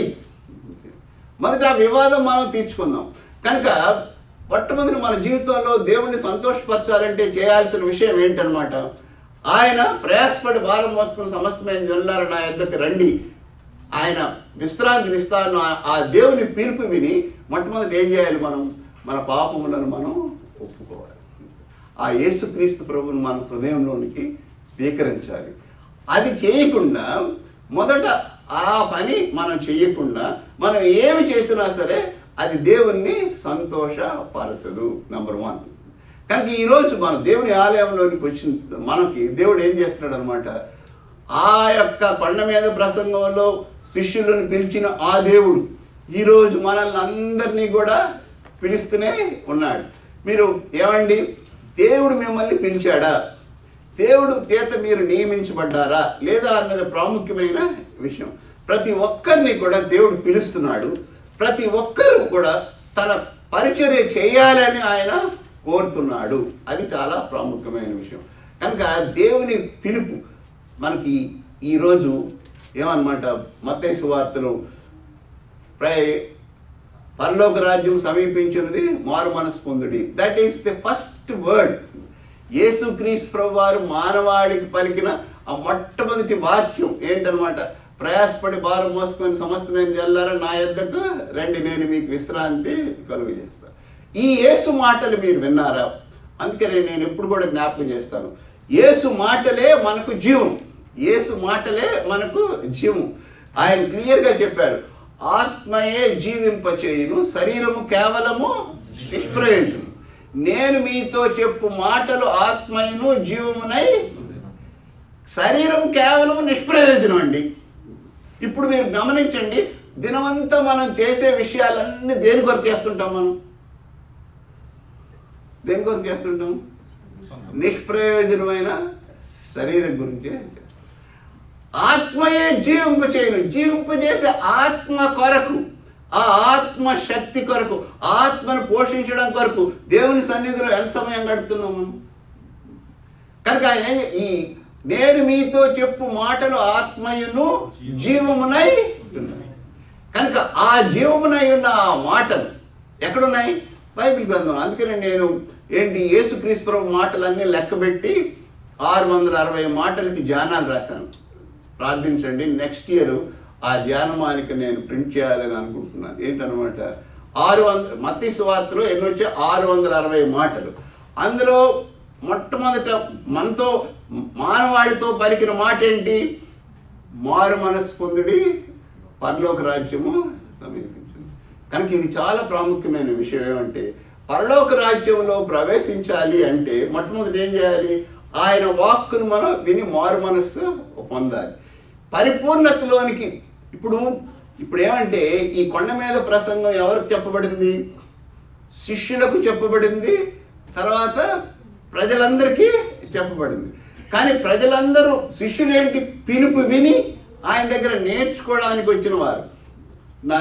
మనం తీర్చుకుందాం. కనుక మొట్టమొదటి మన జీవితంలో దేవుణ్ణి సంతోషపరచాలంటే చేయాల్సిన విషయం ఏంటనమాట, ఆయన ప్రయాసపడి భారం మోసుకుని సమస్తమైన జనులారా నా యొద్దకు రండి, ఆయన విశ్రాంతిని ఇస్తాను. ఆ దేవుని పిలుపు విని మొట్టమొదటి ఏం చేయాలి? మనం మన పాపములను మనం ఒప్పుకోవాలి. ఆ యేసుక్రీస్తు ప్రభువుని మన హృదయంలోనికి స్వీకరించాలి. అది చేయకుండా మొదట ఆ పని మనం చేయకుండా మనం ఏమి చేసినా సరే అది దేవుణ్ణి సంతోషపరచదు. నెంబర్ 1. కనుక ఈరోజు మనం దేవుని ఆలయంలోనికి వచ్చిన మనకి దేవుడు ఏం చేస్తున్నాడు అనమాట, ఆ యొక్క కొండ మీద ప్రసంగంలో శిష్యులను పిలిచిన ఆ దేవుడు ఈరోజు మనల్ని అందరినీ కూడా పిలుస్తూనే ఉన్నాడు. మీరు ఏమండి, దేవుడు మిమ్మల్ని పిలిచాడా? దేవుడు చేత మీరు నియమించబడ్డారా లేదా అన్నది ప్రాముఖ్యమైన విషయం. ప్రతి ఒక్కరిని కూడా దేవుడు పిలుస్తున్నాడు. ప్రతి ఒక్కరు కూడా తన పరిచర్య చేయాలని ఆయన కోరుతున్నాడు. అది చాలా ప్రాముఖ్యమైన విషయం. కనుక దేవుని పిలుపు మనకి ఈరోజు ఏమన్నమాట, మత్తయి సువార్తలో పరలోక రాజ్యం సమీపించినది, మారు మనసు పొందుడి. That is the first word. యేసుక్రీస్తు ప్రభు వారు మానవాళికి పలికిన ఆ మొట్టమొదటి వాక్యం ఏంటనమాట, ప్రయాసపడి భారం మోసుకొని సమస్తమైన జనులారా నా యొద్దకు రండి, నేను మీకు విశ్రాంతి కలుగజేస్తాను. ఈ యేసు మాటలు మీరు విన్నారా? అందుకనే నేను ఎప్పుడు కూడా జ్ఞాపకం చేస్తాను, యేసు మాటలే మనకు జీవం. యేసు మాటలే మనకు జీవం. ఆయన క్లియర్గా చెప్పాడు, ఆత్మయే జీవింపచేయును, శరీరము కేవలము నిష్ప్రయోజనం. నేను మీతో చెప్పు మాటలు ఆత్మయును జీవమునై, శరీరం కేవలం నిష్ప్రయోజనం అండి. ఇప్పుడు మీరు గమనించండి, దినమంతా మనం చేసే విషయాలన్నీ దేని కొరకు చేస్తుంటాం? మనం దేని కొరకు చేస్తుంటాం? నిష్ప్రయోజనమైన శరీరం గురించే చేస్తాం. ఆత్మయే జీవింపచేయును, జీవింపజేసే ఆత్మ కొరకు, ఆ ఆత్మ శక్తి కొరకు, ఆత్మను పోషించడం కొరకు దేవుని సన్నిధిలో ఎంత సమయం గడుపుతున్నాం మనం? కనుక ఆయన ఈ నేను మీతో చెప్పు మాటలు ఆత్మయును జీవమునై ఉన్నాయి. కనుక ఆ జీవమునై ఉన్న ఆ మాటలు ఎక్కడున్నాయి? బైబిల్ గ్రంథం. అందుకని నేను యేసుక్రీస్తు ప్రభు మాటలన్నీ లెక్కబెట్టి 660 మాటలకి ధ్యానాలు రాశాను. ప్రార్థించండి, నెక్స్ట్ ఇయర్ ఆ ధ్యానమానిక నేను ప్రింట్ చేయాలని అనుకుంటున్నాను. ఏంటనమాట, 600 మత్తయి సువార్తలో ఎన్ని వచ్చాయి? 660 మాటలు. అందులో మొట్టమొదట మనతో మానవాడితో పలికిన మాట ఏంటి? మారు మనసు పొందుడి, పరలోక రాజ్యము సమీపించింది. కనుక ఇది చాలా ప్రాముఖ్యమైన విషయం. ఏమంటే పరలోక రాజ్యంలో ప్రవేశించాలి అంటే మొట్టమొదటి ఏం చేయాలి? ఆయన వాక్కును మనం విని మారు మనస్సు పొందాలి. పరిపూర్ణతలోనికి ఇప్పుడు ఏమంటే ఈ కొండ మీద ప్రసంగం ఎవరికి చెప్పబడింది? శిష్యులకు చెప్పబడింది, తర్వాత ప్రజలందరికీ చెప్పబడింది. కానీ ప్రజలందరూ శిష్యులు ఏంటి? పిలుపు విని ఆయన దగ్గర నేర్చుకోవడానికి వచ్చిన వారు. నా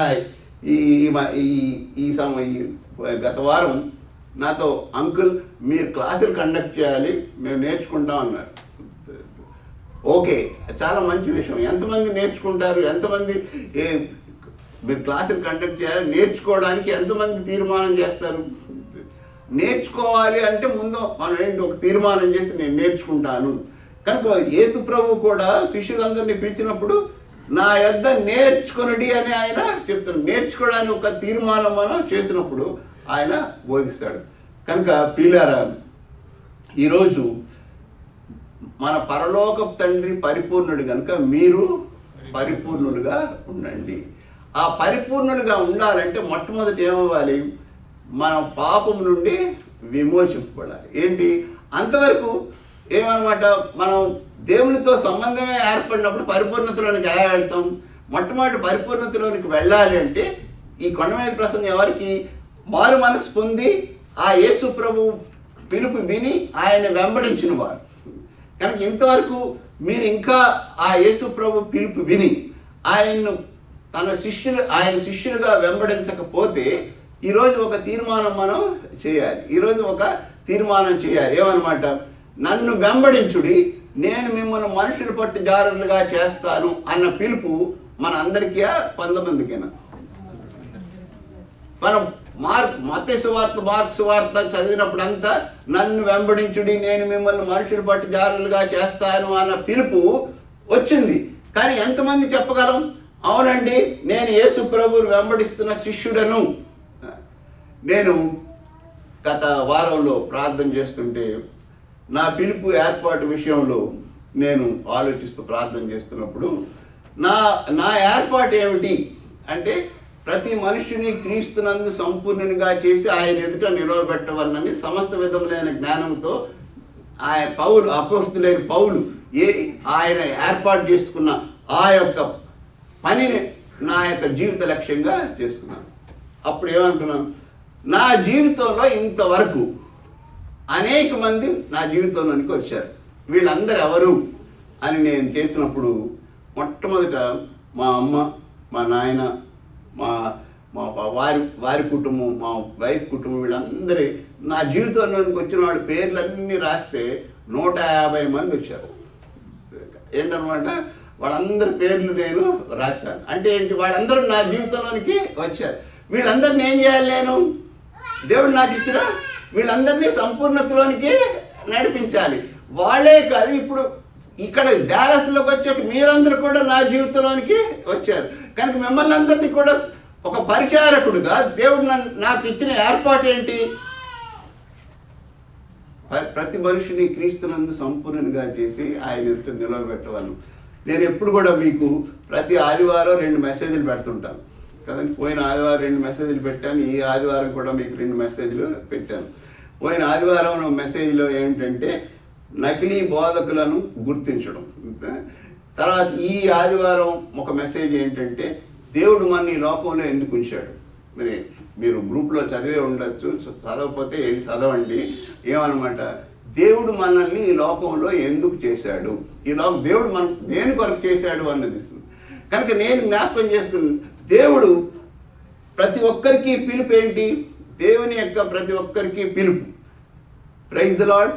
ఈ గత వారం నాతో అంకుల్ మీరు క్లాసులు కండక్ట్ చేయాలి, మేము నేర్చుకుంటాం అన్నారు. ఓకే, చాలా మంచి విషయం. ఎంతమంది నేర్చుకుంటారు? ఎంతమంది మీరు క్లాసులు కండక్ట్ చేయాలి, నేర్చుకోవడానికి ఎంతమంది తీర్మానం చేస్తారు? నేర్చుకోవాలి అంటే ముందు మనం ఒక తీర్మానం చేసి నేను నేర్చుకుంటాను. కనుక యేసు ప్రభు కూడా శిష్యులందరినీ పిలిచినప్పుడు నా యొద్ద నేర్చుకొనుడి అని ఆయన చెప్తాడు. నేర్చుకోవడానికి ఒక తీర్మానం మనం చేసినప్పుడు ఆయన బోధిస్తాడు. కనుక ప్రియులారా, ఈరోజు మన పరలోకపు తండ్రి పరిపూర్ణుడు కనుక మీరు పరిపూర్ణులుగా ఉండండి. ఆ పరిపూర్ణులుగా ఉండాలంటే మొట్టమొదటి ఏమవ్వాలి? మన పాపం నుండి విమోచింపబడాలి. ఏంటి అంతవరకు ఏమన్నమాట, మనం దేవునితో సంబంధమే ఏర్పడినప్పుడు పరిపూర్ణతలోనికి ఎలా వెళ్తాం? మొట్టమొదటి పరిపూర్ణతలోనికి వెళ్ళాలి అంటే ఈ కొండ మీద ప్రసంగం ఎవరికి? మారు మనసు పొంది ఆ యేసు ప్రభు పిలుపు విని ఆయన వెంబడించిన వారు. కనుక ఇంతవరకు మీరు ఇంకా ఆ యేసు ప్రభు పిలుపు విని ఆయన శిష్యులుగా వెంబడించకపోతే ఈరోజు ఒక తీర్మానం మనం చేయాలి. ఈరోజు ఒక తీర్మానం చేయాలి. ఏమన్నమాట? నన్ను వెంబడించుడి, నేను మిమ్మల్ని మనుషులు పట్టు జారులుగా చేస్తాను అన్న పిలుపు మన అందరికీ 10 మందికైనా. మనం మత్తయి సువార్త, మార్కు సువార్త చదివినప్పుడంతా నన్ను వెంబడించుడి, నేను మిమ్మల్ని మనుషులు బట్టి జారులుగా చేస్తాను అన్న పిలుపు వచ్చింది. కానీ ఎంతమంది చెప్పగలం, అవునండి నేను యేసు ప్రభువుని వెంబడిస్తున్న శిష్యుడను. నేను గత వారంలో ప్రార్థన చేస్తుంటే నా పిలుపు ఏర్పాటు విషయంలో నేను ఆలోచిస్తూ ప్రార్థన చేస్తున్నప్పుడు నా ఏర్పాటు ఏమిటి అంటే, ప్రతి మనుషుని క్రీస్తునందు సంపూర్ణునిగా చేసి ఆయన ఎదుట నిలవబెట్టవాలని సమస్త విధములైన జ్ఞానంతో ఆయన అపోస్తులైన పౌలు ఆయన ఏర్పాటు చేసుకున్న ఆ యొక్క పనిని నా యొక్క జీవిత లక్ష్యంగా చేసుకున్నాను. అప్పుడు ఏమనుకున్నాను, నా జీవితంలో ఇంతవరకు అనేక మంది నా జీవితంలోనికి వచ్చారు. వీళ్ళందరూ ఎవరు అని నేను చేస్తున్నప్పుడు మొట్టమొదట మా అమ్మ, మా నాయన, మా వారి కుటుంబం, మా వైఫ్ కుటుంబం, వీళ్ళందరి నా జీవితంలోనికి వచ్చిన వాళ్ళ పేర్లన్నీ రాస్తే 150 మంది వచ్చారు. ఏంటనమాట, వాళ్ళందరి పేర్లు నేను రాశాను. అంటే ఏంటి, వాళ్ళందరూ నా జీవితంలోనికి వచ్చారు. వీళ్ళందరినీ ఏం చేయాలి, నేను దేవుడు నాకు ఇచ్చిన వీళ్ళందరినీ సంపూర్ణతలోనికి నడిపించాలి. వాళ్ళే కాదు, ఇప్పుడు ఇక్కడ డాలస్లోకి వచ్చాక మీరందరూ కూడా నా జీవితంలోనికి వచ్చారు. కనుక మిమ్మల్ని అందరినీ కూడా ఒక పరిచారకుడుగా దేవుడు నాకు ఇచ్చిన ఏర్పాటు ఏంటి, ప్రతి మనిషిని క్రీస్తునందు సంపూర్ణంగా చేసి ఆయన ఎదుట నిలవబెట్టవాను. నేను ఎప్పుడు కూడా మీకు ప్రతి ఆదివారం 2 మెసేజ్లు పెడుతుంటాను కదండి. పోయిన ఆదివారం 2 మెసేజ్లు పెట్టాను, ఈ ఆదివారం కూడా మీకు 2 మెసేజ్లు పెట్టాను. పోయిన ఆదివారం మెసేజ్లో ఏంటంటే నకిలీ బోధకులను గుర్తించడం. తర్వాత ఈ ఆదివారం ఒక మెసేజ్ ఏంటంటే దేవుడు మన ఈ లోకంలో ఎందుకు ఉంచాడు. మీరు గ్రూప్లో చదివే ఉండొచ్చు, చదవకపోతే చదవండి. ఏమన్నమాట, దేవుడు మనల్ని ఈ లోకంలో ఎందుకు చేశాడు, దేవుడు మనం దేని కొరకు చేశాడు అన్నది. కనుక నేను జ్ఞాపకం చేసుకుని, దేవుడు ప్రతి ఒక్కరికి పిలుపు ఏంటి, దేవుని యొక్క ప్రతి ఒక్కరికి పిలుపు. Praise the Lord.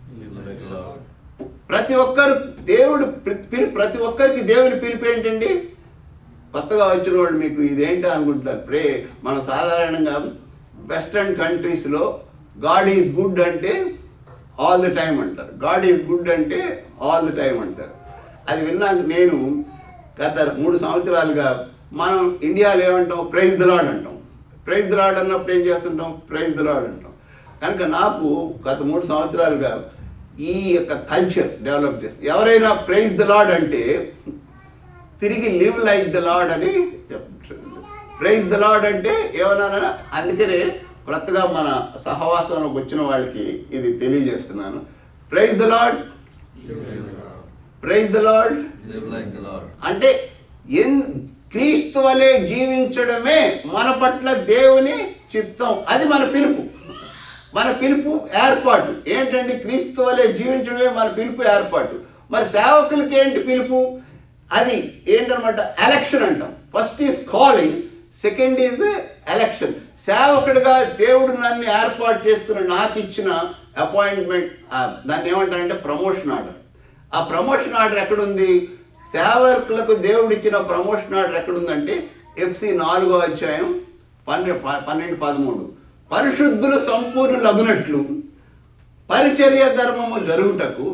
ప్రతి ఒక్కరు దేవుడు ప్రతి ఒక్కరికి దేవుని పిలుపు ఏంటండి. కొత్తగా వచ్చిన వాళ్ళు మీకు ఇదేంటో అనుకుంటున్నారు. మనం సాధారణంగా వెస్ట్రన్ కంట్రీస్లో గాడ్ ఈజ్ గుడ్ అంటే ఆల్ ది టైమ్ అంటారు, గాడ్ ఈజ్ గుడ్ అంటే ఆల్ ది టైమ్ అంటారు. అది విన్నాక నేను గత 3 సంవత్సరాలుగా మనం ఇండియాలో ఏమంటాం, ప్రైజ్ ది లార్డ్ అంటాం. ప్రైజ్ ది లార్డ్ అన్నప్పుడు ఏం చేస్తుంటాం, ప్రైజ్ ది లార్డ్ అంటాం. కనుక నాకు గత 3 సంవత్సరాలుగా ఈ యొక్క కల్చర్ డెవలప్ చేస్తాం. ఎవరైనా ప్రైజ్ ది లార్డ్ అంటే తిరిగి లివ్ లైక్ ద లార్డ్ అని చెప్తారు. ప్రైజ్ ద లార్డ్ అంటే ఏమన్నా, అందుకనే కొత్తగా మన సహవాసంలోకి వచ్చిన వాళ్ళకి ఇది తెలియజేస్తున్నాను. Praise the Lord, praise the Lord అంటే క్రీస్తు వలె జీవించడమే మన పట్ల దేవుని చిత్తం. అది మన పిలుపు, మన పిలుపు ఏర్పాటు ఏంటంటే క్రీస్తు వలె జీవించడమే మన పిలుపు ఏర్పాటు. మరి సేవకులకి ఏంటి పిలుపు, అది ఏంటనమాట, ఎలక్షన్ అంటాం. First is calling, second is election. సేవకుడిగా దేవుడు నన్ను ఏర్పాటు చేసుకుని నాకు ఇచ్చిన అపాయింట్మెంట్, దాన్ని ఏమంటారంటే ప్రమోషన్ ఆర్డర్. ఆ ప్రమోషన్ ఆర్డర్ ఎక్కడుంది, సేవకులకు దేవుడు ఇచ్చిన ప్రమోషన్ ఆర్డర్ ఎక్కడుందంటే FC 4వ అధ్యాయం 12-13. పరిశుద్ధులు సంపూర్ణులగునట్లు పరిచర్య ధర్మము జరుగుటకు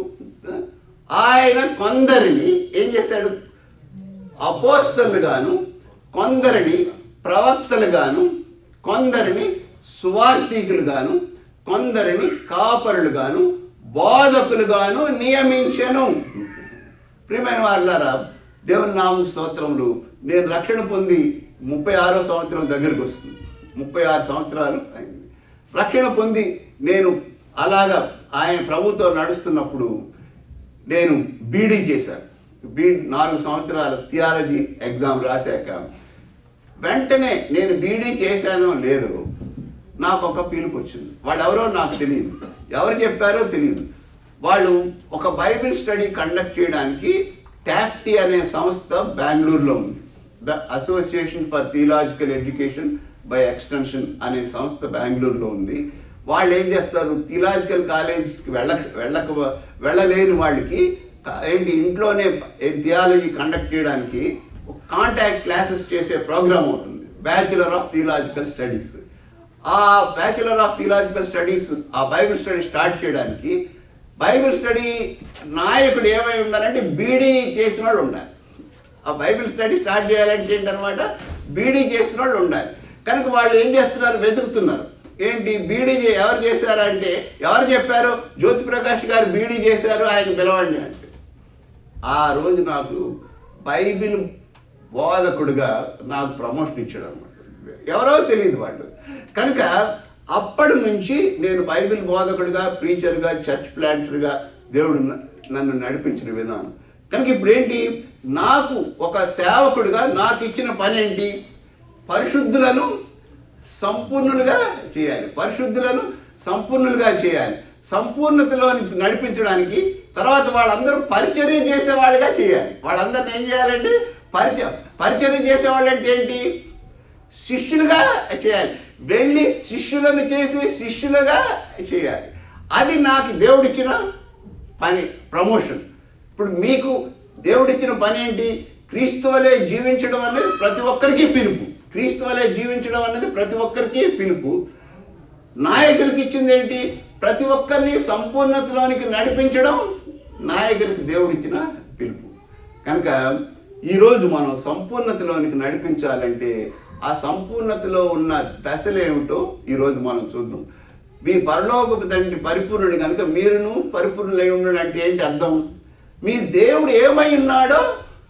ఆయన కొందరిని ఏం చేశాడు, అపోస్తలుగాను, కొందరిని ప్రవక్తలుగాను, కొందరిని సువార్థికులుగాను, కొందరిని కాపరులుగాను, బోధకులుగాను నియమించెను. ప్రియమైన వారులారా, దేవుని నామం స్తోత్రములు. నేను రక్షణ పొంది 36వ సంవత్సరం దగ్గరికి వస్తుంది. 36 సంవత్సరాలు అయింది రక్షణ పొంది. నేను అలాగా ఆయన ప్రభుతో నడుస్తున్నప్పుడు నేను బీడీ చేశాను. 4 సంవత్సరాల థియాలజీ ఎగ్జామ్ రాశాక వెంటనే నేను బీడీ చేశానో లేదో నాకు ఒక పిలుపు వచ్చింది. వాళ్ళు ఎవరో నాకు తెలియదు, ఎవరు చెప్పారో తెలియదు. వాళ్ళు ఒక బైబిల్ స్టడీ కండక్ట్ చేయడానికి టాఫ్టీ అనే సంస్థ బెంగళూరులో ఉంది. The association for theological education by extension అనే సంస్థ బెంగళూరులో ఉంది. వాళ్ళు ఏం చేస్తారు, థియలాజికల్ కాలేజెస్కి వెళ్ళలేని వాళ్ళకి ఏంటి ఇంట్లోనే థియాలజీ కండక్ట్ చేయడానికి కాంటాక్ట్ క్లాసెస్ చేసే ప్రోగ్రామ్ ఉంటుంది, బ్యాచులర్ ఆఫ్ థియలాజికల్ స్టడీస్. ఆ బ్యాచిలర్ ఆఫ్ థియలాజికల్ స్టడీస్, ఆ బైబిల్ స్టడీ స్టార్ట్ చేయడానికి బైబిల్ స్టడీ నాయకుడు ఏమై ఉండాలంటే బీడీ చేసిన వాళ్ళు ఉండాలి. ఆ బైబిల్ స్టడీ స్టార్ట్ చేయాలంటే ఏంటనమాట, బీడీ చేసిన వాళ్ళు ఉండాలి. కనుక వాళ్ళు ఏం చేస్తున్నారు, వెతుకుతున్నారు. ఏంటి బీడీ ఎవరు చేశారంటే, ఎవరు చెప్పారు, జ్యోతి ప్రకాష్ గారు బీడీ చేశారు, ఆయన పిలవండి అంటే. ఆ రోజు నాకు బైబిల్ బోధకుడుగా నాకు ప్రమోషన్ ఇచ్చాడు అనమాట. ఎవరో తెలియదు వాళ్ళు. కనుక అప్పటి నుంచి నేను బైబిల్ బోధకుడిగా, ప్రీచర్గా, చర్చ్ ప్లాంటర్గా దేవుడు నన్ను నడిపించిన విధానం. కనుక ఇప్పుడు ఏంటి, నాకు ఒక సేవకుడిగా నాకు ఇచ్చిన పని ఏంటి, పరిశుద్ధులను సంపూర్ణులుగా చేయాలి. పరిశుద్ధులను సంపూర్ణులుగా చేయాలి. సంపూర్ణతలో నడిపించడానికి తర్వాత వాళ్ళందరూ పరిచర్య చేసేవాళ్ళుగా చేయాలి. వాళ్ళందరిని ఏం చేయాలంటే పరిచర్య చేసేవాళ్ళు అంటే ఏంటి, శిష్యులుగా చేయాలి. వెళ్ళి శిష్యులను చేసి శిష్యులుగా చేయాలి. అది నాకు దేవుడిచ్చిన పని, ప్రమోషన్. ఇప్పుడు మీకు దేవుడిచ్చిన పని ఏంటి, క్రీస్తు వలె జీవించడం అనేది ప్రతి ఒక్కరికి పిలుపు. క్రీస్తు వలె జీవించడం అనేది ప్రతి ఒక్కరికి పిలుపు. నాయకులకి ఇచ్చింది ఏంటి, ప్రతి ఒక్కరిని సంపూర్ణతలోనికి నడిపించడం నాయకులకి దేవుడిచ్చిన పిలుపు. కనుక ఈరోజు మనం సంపూర్ణతలోనికి నడిపించాలంటే ఆ సంపూర్ణతలో ఉన్న దశలేమిటో ఈరోజు మనం చూద్దాం. మీ పరలోకపు తండ్రి పరిపూర్ణుడు కనుక మీరును పరిపూర్ణులై ఉండడం అంటే ఏంటి అర్థం, మీ దేవుడు ఏమై ఉన్నాడో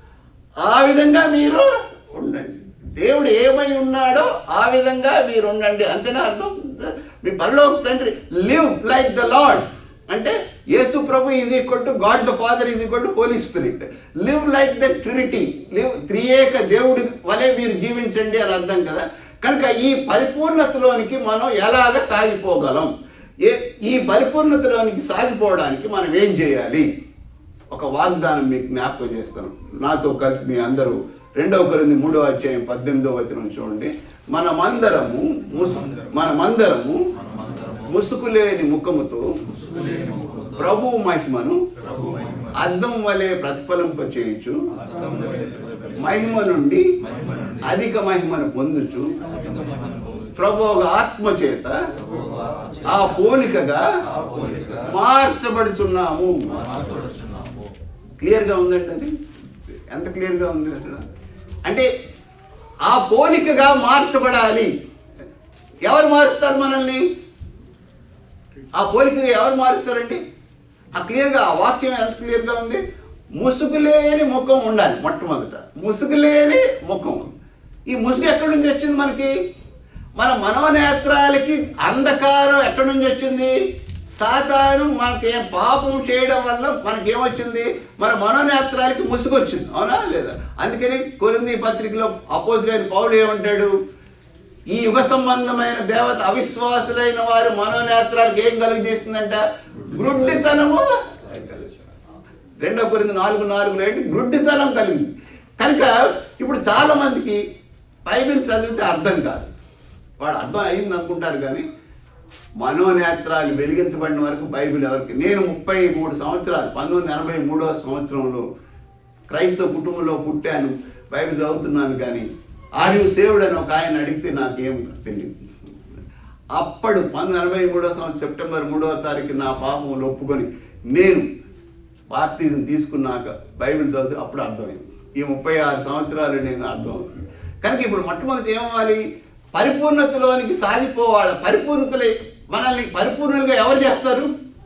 ఆ విధంగా మీరు ఉండండి. దేవుడు ఏమై ఉన్నాడో ఆ విధంగా మీరు ఉండండి, అంతేనా అర్థం. మీ పరలోకపు తండ్రి లివ్ లైక్ ద లార్డ్ అంటే యేసు ప్రభు is equal to God the father is equal to holy spirit. Live like the trinity, live త్రియేక దేవుడి వలె మీరు జీవించండి అని అర్థం కదా. కనుక ఈ పరిపూర్ణతలోనికి మనం ఎలాగ సాగిపోగలం, ఈ పరిపూర్ణతలోనికి సాగిపోవడానికి మనం ఏం చేయాలి, ఒక వాగ్దానం మీకు జ్ఞాపకం చేస్తాను. నాతో కలిసి మీ అందరూ 2 కొరింథీ 3:18 చూడండి. మనమందరము ముసుగులేని ముఖముతో ప్రభు మహిమను అద్దం వలె ప్రతిఫలింప చేయుచు మహిమ నుండి అధిక మహిమను పొందుచు ప్రభు ఆత్మ చేత ఆ పోలికగా మార్చబడుచున్నాము. క్లియర్గా ఉందండి. అది ఎంత క్లియర్గా ఉంది అంటే ఆ పోలికగా మార్చబడాలి. ఎవరు మారుస్తారు మనల్ని, ఆ పోలికగా ఎవరు మారుస్తారండి? ఆ క్లియర్గా ఆ వాక్యం ఎంత క్లియర్గా ఉంది, ముసుగులేని ముఖం ఉండాలి. మొట్టమొదట ముసుగులేని ముఖం. ఈ ముసుగు ఎక్కడి నుంచి వచ్చింది మనకి, మన మనోనేత్రాలకి అంధకారం ఎక్కడి నుంచి వచ్చింది, సాతాను మనకి పాపం చేయడం వల్ల మనకేమొచ్చింది, మన మనోనేత్రాలకి ముసుగు వచ్చింది, అవునా లేదా? అందుకని కొరింథీ పత్రికలో అపోజిలైన పౌలు ఏమంటాడు, ఈ యుగ సంబంధమైన దేవత అవిశ్వాసులైన వారు మనోనేత్రాలకు ఏం కలుగజేస్తుందంట, గ్రుడ్డితనము. 2 కొరింథీ 4:4 గ్రుడ్డితనం కలిగింది. కనుక ఇప్పుడు చాలా మందికి బైబిల్ చదివితే అర్థం కాదు, వాడు అర్థం అయింది అనుకుంటారు. కానీ మనోనేత్రాలు వెలిగించబడిన వరకు బైబిల్ ఎవరికి. నేను 33 సంవత్సరాలు 1983వ సంవత్సరంలో క్రైస్తవ కుటుంబంలో పుట్టాను, బైబిల్ చదువుతున్నాను. కానీ ఆర్ యు సేవ్డ్ అని ఒక ఆయన అడిగితే నాకేం తెలియదు. అప్పుడు 1983వ సంవత్సరం సెప్టెంబర్ 3వ తారీఖు నా పాపములు ఒప్పుకొని నేను బాప్తిజం తీసుకున్నాక బైబిల్ చదివితే అప్పుడు అర్థమైంది. ఈ 36 సంవత్సరాలు నేను అర్థమవుతుంది. కనుక ఇప్పుడు మొట్టమొదటి ఏమవ్వాలి, పరిపూర్ణతలోనికి సాగిపోవాలి. పరిపూర్ణతలే మనల్ని పరిపూర్ణంగా ఎవరు చేస్తారు,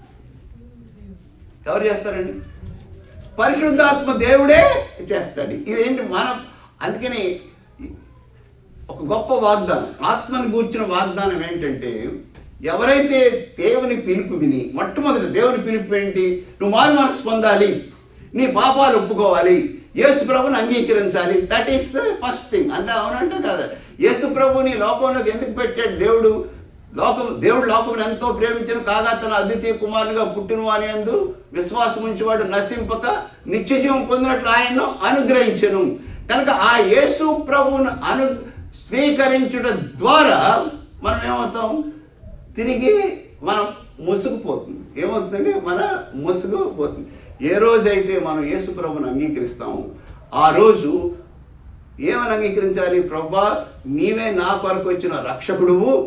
ఎవరు చేస్తారండి? పరిశుద్ధాత్మ దేవుడే చేస్తాడు. ఇదేంటి మనం, అందుకని ఒక గొప్ప వాగ్దానం, ఆత్మని గూర్చిన వాగ్దానం ఏంటంటే, ఎవరైతే దేవుని పిలుపు విని, మొట్టమొదటి దేవుని పిలుపు ఏంటి, నువ్వు మారు మనసు పొందాలి, నీ పాపాలు ఒప్పుకోవాలి, యేసు ప్రభుని అంగీకరించాలి. That is the first thing. అంతే అవునంటే కదా. యేసు ప్రభుని లోకంలోకి ఎందుకు పెట్టాడు దేవుడు? దేవుడు లోకం ఎంతో ప్రేమించను కాగా తన అద్వితీయ కుమారునిగా పుట్టిన వాని యందు విశ్వాసం ఉంచేవాడు నశింపక నిత్య జీవం పొందినట్లు ఆయన్ను అనుగ్రహించెను. కనుక ఆ యేసు ప్రభువును స్వీకరించడం ద్వారా మనం ఏమవుతాం, తిరిగి మనం ముసుగుపోతుంది. ఏమవుతుందండి, మన ముసుగు పోతుంది. ఏ రోజైతే మనం యేసు ప్రభువును అంగీకరిస్తాము ఆ రోజు ఏమని అంగీకరించాలి, ప్రభువా నీవే నా కొరకు వచ్చిన రక్షకుడువు,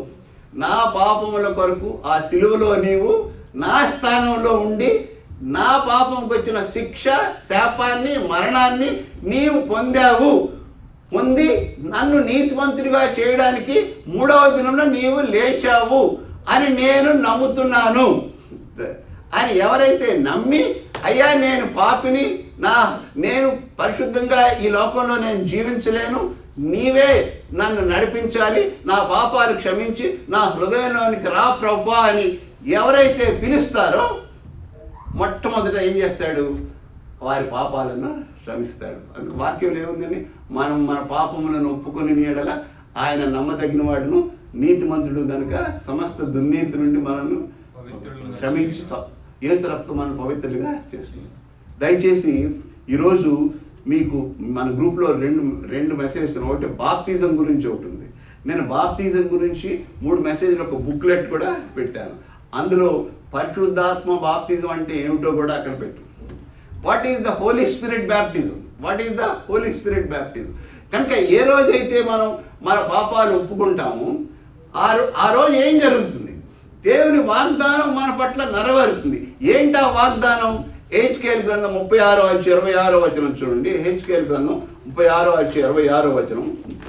నా పాపముల కొరకు ఆ సిలువలో నీవు నా స్థానంలో ఉండి నా పాపంకి వచ్చిన శిక్ష, శాపాన్ని, మరణాన్ని నీవు పొంది నన్ను నీతివంతుడిగా చేయడానికి 3వ దినంలో నీవు లేచావు అని నేను నమ్ముతున్నాను అని ఎవరైతే నమ్మి, అయ్యా నేను పాపిని, నేను పరిశుద్ధంగా ఈ లోకంలో నేను జీవించలేను, నీవే నన్ను నడిపించాలి, నా పాపాలు క్షమించి నా హృదయంలోనికి రా ప్రభువా అని ఎవరైతే పిలుస్తారో మొట్టమొదట ఏం చేస్తాడు? వారి పాపాలను క్షమిస్తాడు. అందుకు వాక్యంలో ఏముందండి? మనం మన పాపములను ఒప్పుకొని ఎడల ఆయన నమ్మదగిన వాడును నీతిమంతుడు కనుక సమస్త దుర్నీతి నుండి మనల్ని క్షమించి యేసు రక్తం మనం పవిత్రులుగా చేస్తుంది. దయచేసి ఈరోజు మీకు మన గ్రూప్లో రెండు మెసేజెస్ ఉన్నాయి. ఒకటి బాప్తిజం గురించి ఒకటి ఉంది. నేను బాప్తిజం గురించి 3 మెసేజ్లు ఒక బుక్లెట్ కూడా పెట్టాను. అందులో పరిశుద్ధాత్మ బాప్తిజం అంటే ఏమిటో కూడా అక్కడ పెట్టు. What is the holy spirit baptism? What is the holy spirit baptism? కనుక ఏ రోజైతే మనం మన పాపాలు ఒప్పుకుంటామో ఆ రోజు ఏం జరుగుతుంది? దేవుని వాగ్దానం మన పట్ల నెరవేరుతుంది. ఏంటా వాగ్దానం? హెచ్కేల్ గ్రంథం 36:26 చూడండి. హెచ్కేల్ గ్రంథం 36:26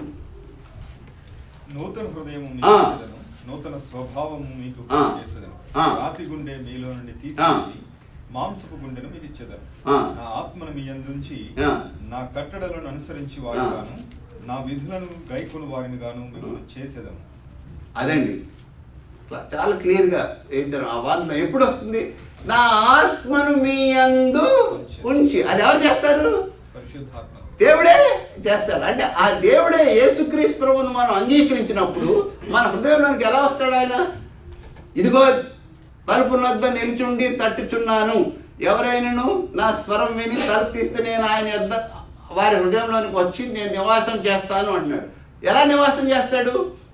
నూతన హృదయము మీకు ఇచ్చెదను, నూతన స్వభావము మీకు చేసేదను, రాతి గుండె మీలో నుండి తీసేసి మాంసపు గుండెను మీకు ఇచ్చేదను, నా ఆత్మను మీ యందుంచి నా కట్టడలను అనుసరించి వారిగాను నా విధులను గైకొను వారిని గాను మిమ్మల్ని చేసేదను. అదండి చాలా క్లియర్గా ఏంటంటే ఆ వాగ్దానం ఎప్పుడు వస్తుంది? నా ఆత్మను మీ యందు ఉంచి. అది ఎవరు చేస్తారు? పరిశుద్ధాత్మ దేవుడే చేస్తాడు. అంటే ఆ దేవుడే యేసుక్రీస్తు ప్రభువును మనం అంగీకరించినప్పుడు మన హృదయంలోనికి ఎలా వస్తాడు ఆయన? ఇదిగో తలుపు వద్ద నిల్చుండి తట్టుచున్నాను, ఎవరైనాను నా స్వరం విని తలుపు తీస్తే నేను ఆయన యొద్ద వారి హృదయంలోనికి వచ్చి నేను నివాసం చేస్తాను అంటున్నాడు. ఎలా నివాసం చేస్తాడు?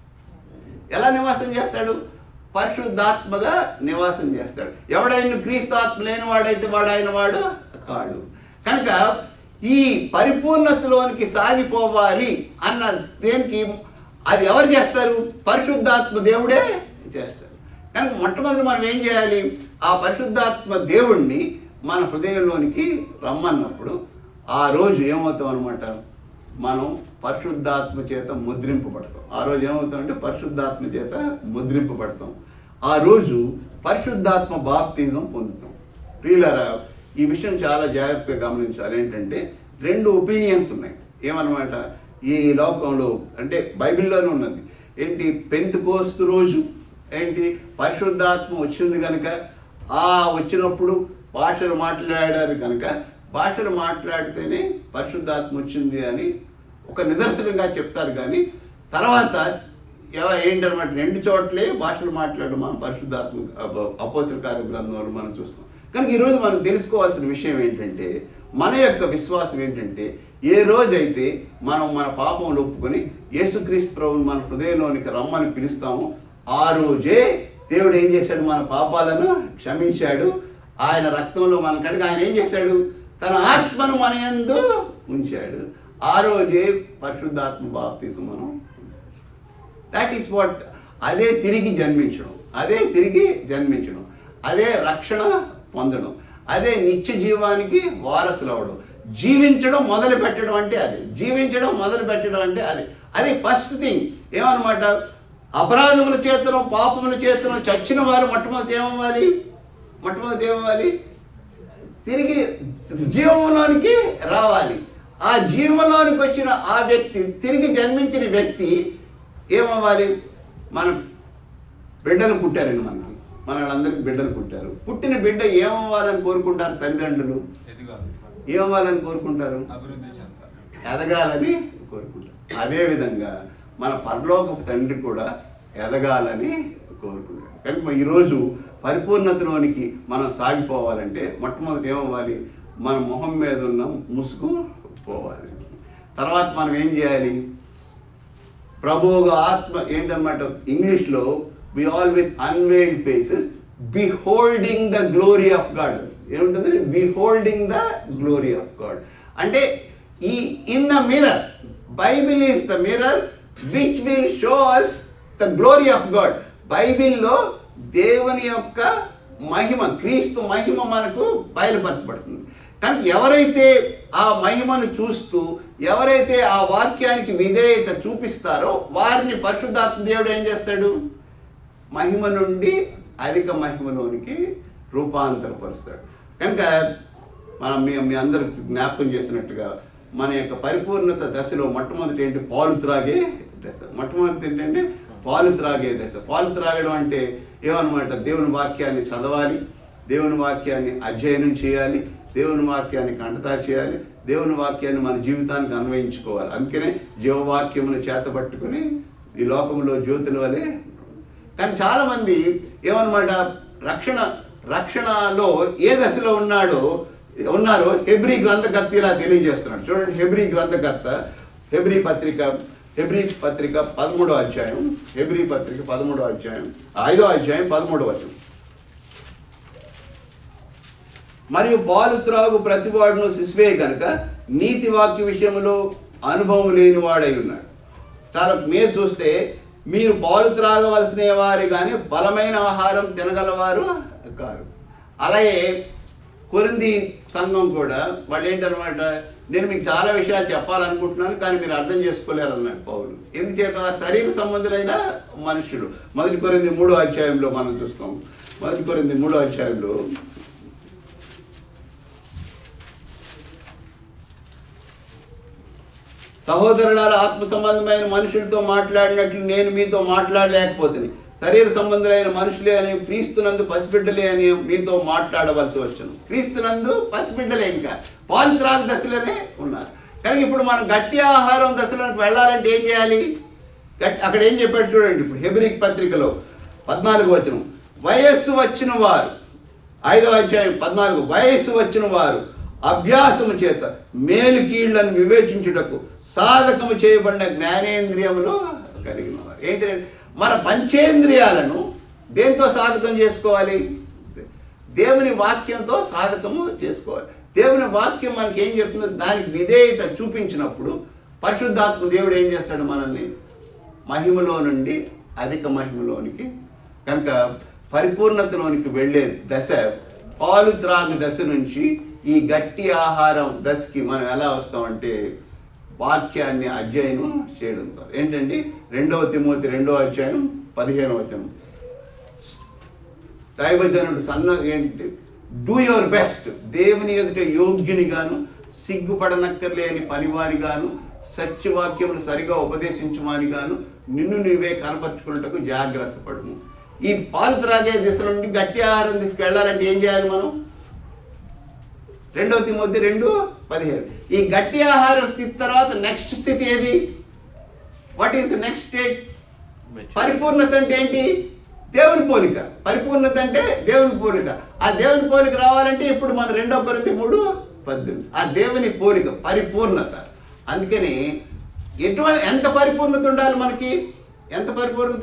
పరిశుద్ధాత్మగా నివాసం చేస్తాడు. ఎవడైనా క్రీస్తు ఆత్మ లేని వాడైతే వాడు కాడు. కనుక ఈ పరిపూర్ణతలోనికి సాగిపోవాలి అన్న దేనికి అది ఎవరు చేస్తారు? పరిశుద్ధాత్మ దేవుడే చేస్తారు. కనుక మొట్టమొదటి మనం ఏం చేయాలి? ఆ పరిశుద్ధాత్మ దేవుణ్ణి మన హృదయంలోనికి రమ్మన్నప్పుడు ఆ రోజు ఏమవుతాం అనమాట? మనం పరిశుద్ధాత్మ చేత ముద్రింపబడతాం. ఆ రోజు ఏమవుతామంటే పరిశుద్ధాత్మ చేత ముద్రింపబడతాం. ఆ రోజు పరిశుద్ధాత్మ బాప్తిజం పొందుతాం. ప్రియులారా, ఈ విషయం చాలా జాగ్రత్తగా గమనించాలి. ఏంటంటే 2 ఒపీనియన్స్ ఉన్నాయి. ఏమన్నమాట? ఈ లోకంలో అంటే బైబిల్లోనే ఉన్నది ఏంటి? పెంతెకోస్తు రోజు ఏంటి? పరిశుద్ధాత్మ వచ్చింది కనుక వచ్చినప్పుడు భాషలు మాట్లాడారు కనుక భాషలు మాట్లాడితేనే పరిశుద్ధాత్మ వచ్చింది అని ఒక నిదర్శనంగా చెప్తారు. కానీ తర్వాత ఏంటన్నమాట 2 చోట్లే భాషలు మాట్లాడడం మనం పరిశుద్ధాత్మ అపోస్తల కార్య గ్రంథంలో మనం చూస్తాం. కనుక ఈరోజు మనం తెలుసుకోవాల్సిన విషయం ఏంటంటే, మన యొక్క విశ్వాసం ఏంటంటే, ఏ రోజైతే మనం మన పాపములు ఒప్పుకొని యేసుక్రీస్తు ప్రభువుని మన హృదయంలోనికి రమ్మని పిలుస్తామో ఆ రోజే దేవుడు ఏం చేశాడు? మన పాపాలను క్షమించాడు. ఆయన రక్తంలో మన కడిగి ఆయన ఏం చేశాడు? తన ఆత్మను మన యందు ఉంచాడు. ఆ రోజే పరిశుద్ధాత్మ బాప్తిజం మనం. That is what. అదే తిరిగి జన్మించడం, అదే రక్షణ పొందడం, అదే నిత్య జీవానికి వారసులు అవ్వడం. జీవించడం మొదలు పెట్టడం అంటే అది ఫస్ట్ థింగ్. ఏమన్నమాట? అపరాధముల చేతను పాపముల చేతను చచ్చిన వారు మొట్టమొదటి ఏమవ్వాలి? తిరిగి జీవంలోనికి రావాలి. ఆ జీవంలోనికి వచ్చిన ఆ వ్యక్తి, తిరిగి జన్మించిన వ్యక్తి ఏమవ్వాలి? మన బిడ్డలు పుట్టారండి, మన వాళ్ళందరికీ బిడ్డలు పుట్టారు. పుట్టిన బిడ్డ ఏమవ్వాలని కోరుకుంటారు? తల్లిదండ్రులు ఏమవ్వాలని కోరుకుంటారు? ఎదగాలని కోరుకుంటారు. అదేవిధంగా మన పరలోకపు తండ్రి కూడా ఎదగాలని కోరుకుంటాడు. కనుక ఈరోజు పరిపూర్ణతలోనికి మనం సాగిపోవాలంటే మొట్టమొదటి ఏమవ్వాలి? మన మొహం మీద ఉన్న ముసుగు పోవాలి. తర్వాత మనం ఏం చేయాలి? ప్రభువుగా ఆత్మ ఏంటన్నమాట? ఇంగ్లీష్లో we all with unveiled faces beholding the glory of God. ఏముంటుంది? Beholding the glory of God అంటే in the mirror. Bible is the mirror which will show us the glory of God. బైబిల్లో దేవుని యొక్క మహిమ, క్రీస్తు మహిమ మనకు బయలుపరచబడుతుంది. కానీ ఎవరైతే ఆ మహిమను చూస్తూ ఎవరైతే ఆ వాక్యానికి విధేయత చూపిస్తారో వారిని పరిశుద్ధాత్మ దేవుడు ఏం చేస్తాడు? మహిమ నుండి అధిక మహిమలోనికి రూపాంతరపరుస్తాడు. కనుక మనం మీ అందరికి జ్ఞాపకం చేస్తున్నట్టుగా మన యొక్క పరిపూర్ణత దశలో మొట్టమొదటి ఏంటి? పాలు త్రాగే దశ. మొట్టమొదటి ఏంటంటే పాలు త్రాగే దశ. పాలు త్రాగడం అంటే ఏమన్నమాట? దేవుని వాక్యాన్ని చదవాలి, దేవుని వాక్యాన్ని అధ్యయనం చేయాలి, దేవుని వాక్యాన్ని కంటతా చేయాలి, దేవుని వాక్యాన్ని మన జీవితానికి అన్వయించుకోవాలి. అందుకనే జీవవాక్యమును చేతపట్టుకుని ఈ లోకంలో జ్యోతుల వలె. కానీ చాలామంది ఏమన్నమాట, రక్షణలో ఏ దశలో ఉన్నారో హెబ్రీ గ్రంథకర్త ఇలా తెలియజేస్తున్నాడు. చూడండి, హెబ్రీ గ్రంథకర్త హెబ్రీ పత్రిక 13వ అధ్యాయం, హెబ్రీ పత్రిక 13వ అధ్యాయం 5వ అధ్యాయం 13వ వచనం. మరియు పాలు త్రాగు ప్రతివాడును శిశువే కనుక నీతి వాక్య విషయంలో అనుభవం లేనివాడై ఉన్నాడు. చాలా మీరు చూస్తే మీరు పాలు త్రాగవలసిన వారు కానీ బలమైన ఆహారం తినగలవారు కారు. అలాగే కొరింథీ సంఘం కూడా వాళ్ళు ఏంటనమాట, నేను మీకు చాలా విషయాలు చెప్పాలనుకుంటున్నాను కానీ మీరు అర్థం చేసుకోలేరు అన్నాడు పౌలు. ఎందుచేత శరీర సంబంధులైన మనుషులు. 1 కొరింథీ 3వ అధ్యాయంలో మనం చూస్తాం. 1 కొరింథీ 3వ అధ్యాయంలో సహోదరులారా, ఆత్మ సంబంధమైన మనుషులతో మాట్లాడినట్లు నేను మీతో మాట్లాడలేకపోతుంది. శరీర సంబంధులైన మనుషులే అని, క్రీస్తునందు పసిబిడ్డలే అని మీతో మాట్లాడవలసి వచ్చును. క్రీస్తునందు పసిబిడ్డలే, ఇంకా పాలు త్రాగు దశలోనే ఉన్నారు. కానీ ఇప్పుడు మనం గట్టి ఆహారం దశలోకి వెళ్ళాలంటే ఏం చేయాలి? అక్కడ ఏం చెప్పాడు చూడండి. ఇప్పుడు హెబ్రీ పత్రికలో 14వ వచనం, వయస్సు వచ్చిన వారు, 5వ అధ్యాయం 14, వయస్సు వచ్చిన వారు అభ్యాసము చేత మేలు కీళ్లను వివేచించుటకు సాధకము చేయబడిన జ్ఞానేంద్రియములు కలిగిన వారు. ఏంటంటే మన పంచేంద్రియాలను దేంతో సాధకం చేసుకోవాలి? దేవుని వాక్యంతో సాధకము చేసుకోవాలి. దేవుని వాక్యం మనకి ఏం చెప్తుందో దానికి విధేయత చూపించినప్పుడు పరిశుద్ధాత్మ దేవుడు ఏం చేస్తాడు? మనల్ని మహిమలో నుండి అధిక మహిమలోనికి, కనుక పరిపూర్ణతలోనికి వెళ్ళే దశ పాలు త్రాగు దశ నుంచి ఈ గట్టి ఆహారం దశకి మనం ఎలా వస్తామంటే వాక్యాన్ని అధ్యయనం చేయడం ద్వారా. ఏంటండి? 2వ తిమోతి 2వ అధ్యాయం 15వ వచనం. దైవజనుడు ఏంటి? డూ యువర్ బెస్ట్, దేవుని ఎదుట యోగ్యుని గాను సిగ్గుపడనక్కర్లేని పనివారి గాను సత్యవాక్యమును సరిగా ఉపదేశించమని గాను నిన్ను నీవే కనపరుచుకున్నట్టుకు జాగ్రత్త పడుము. ఈ పాలు త్రాగే దిశ నుండి గట్టి ఆహారం తీసుకెళ్ళాలంటే ఏం చేయాలి మనం? 2వ తిమోతి 2:15. ఈ గట్టి ఆహారం స్థితి తర్వాత నెక్స్ట్ స్థితి ఏది? What is the next state? పరిపూర్ణత అంటే ఏంటి? దేవుని పోలిక. పరిపూర్ణత అంటే దేవుని పోలిక. ఆ దేవుని పోలిక రావాలంటే ఇప్పుడు మన 2 కొరింథీ 3:18. ఆ దేవుని పోలిక పరిపూర్ణత. అందుకని ఎంత పరిపూర్ణత ఉండాలి మనకి? ఎంత పరిపూర్ణత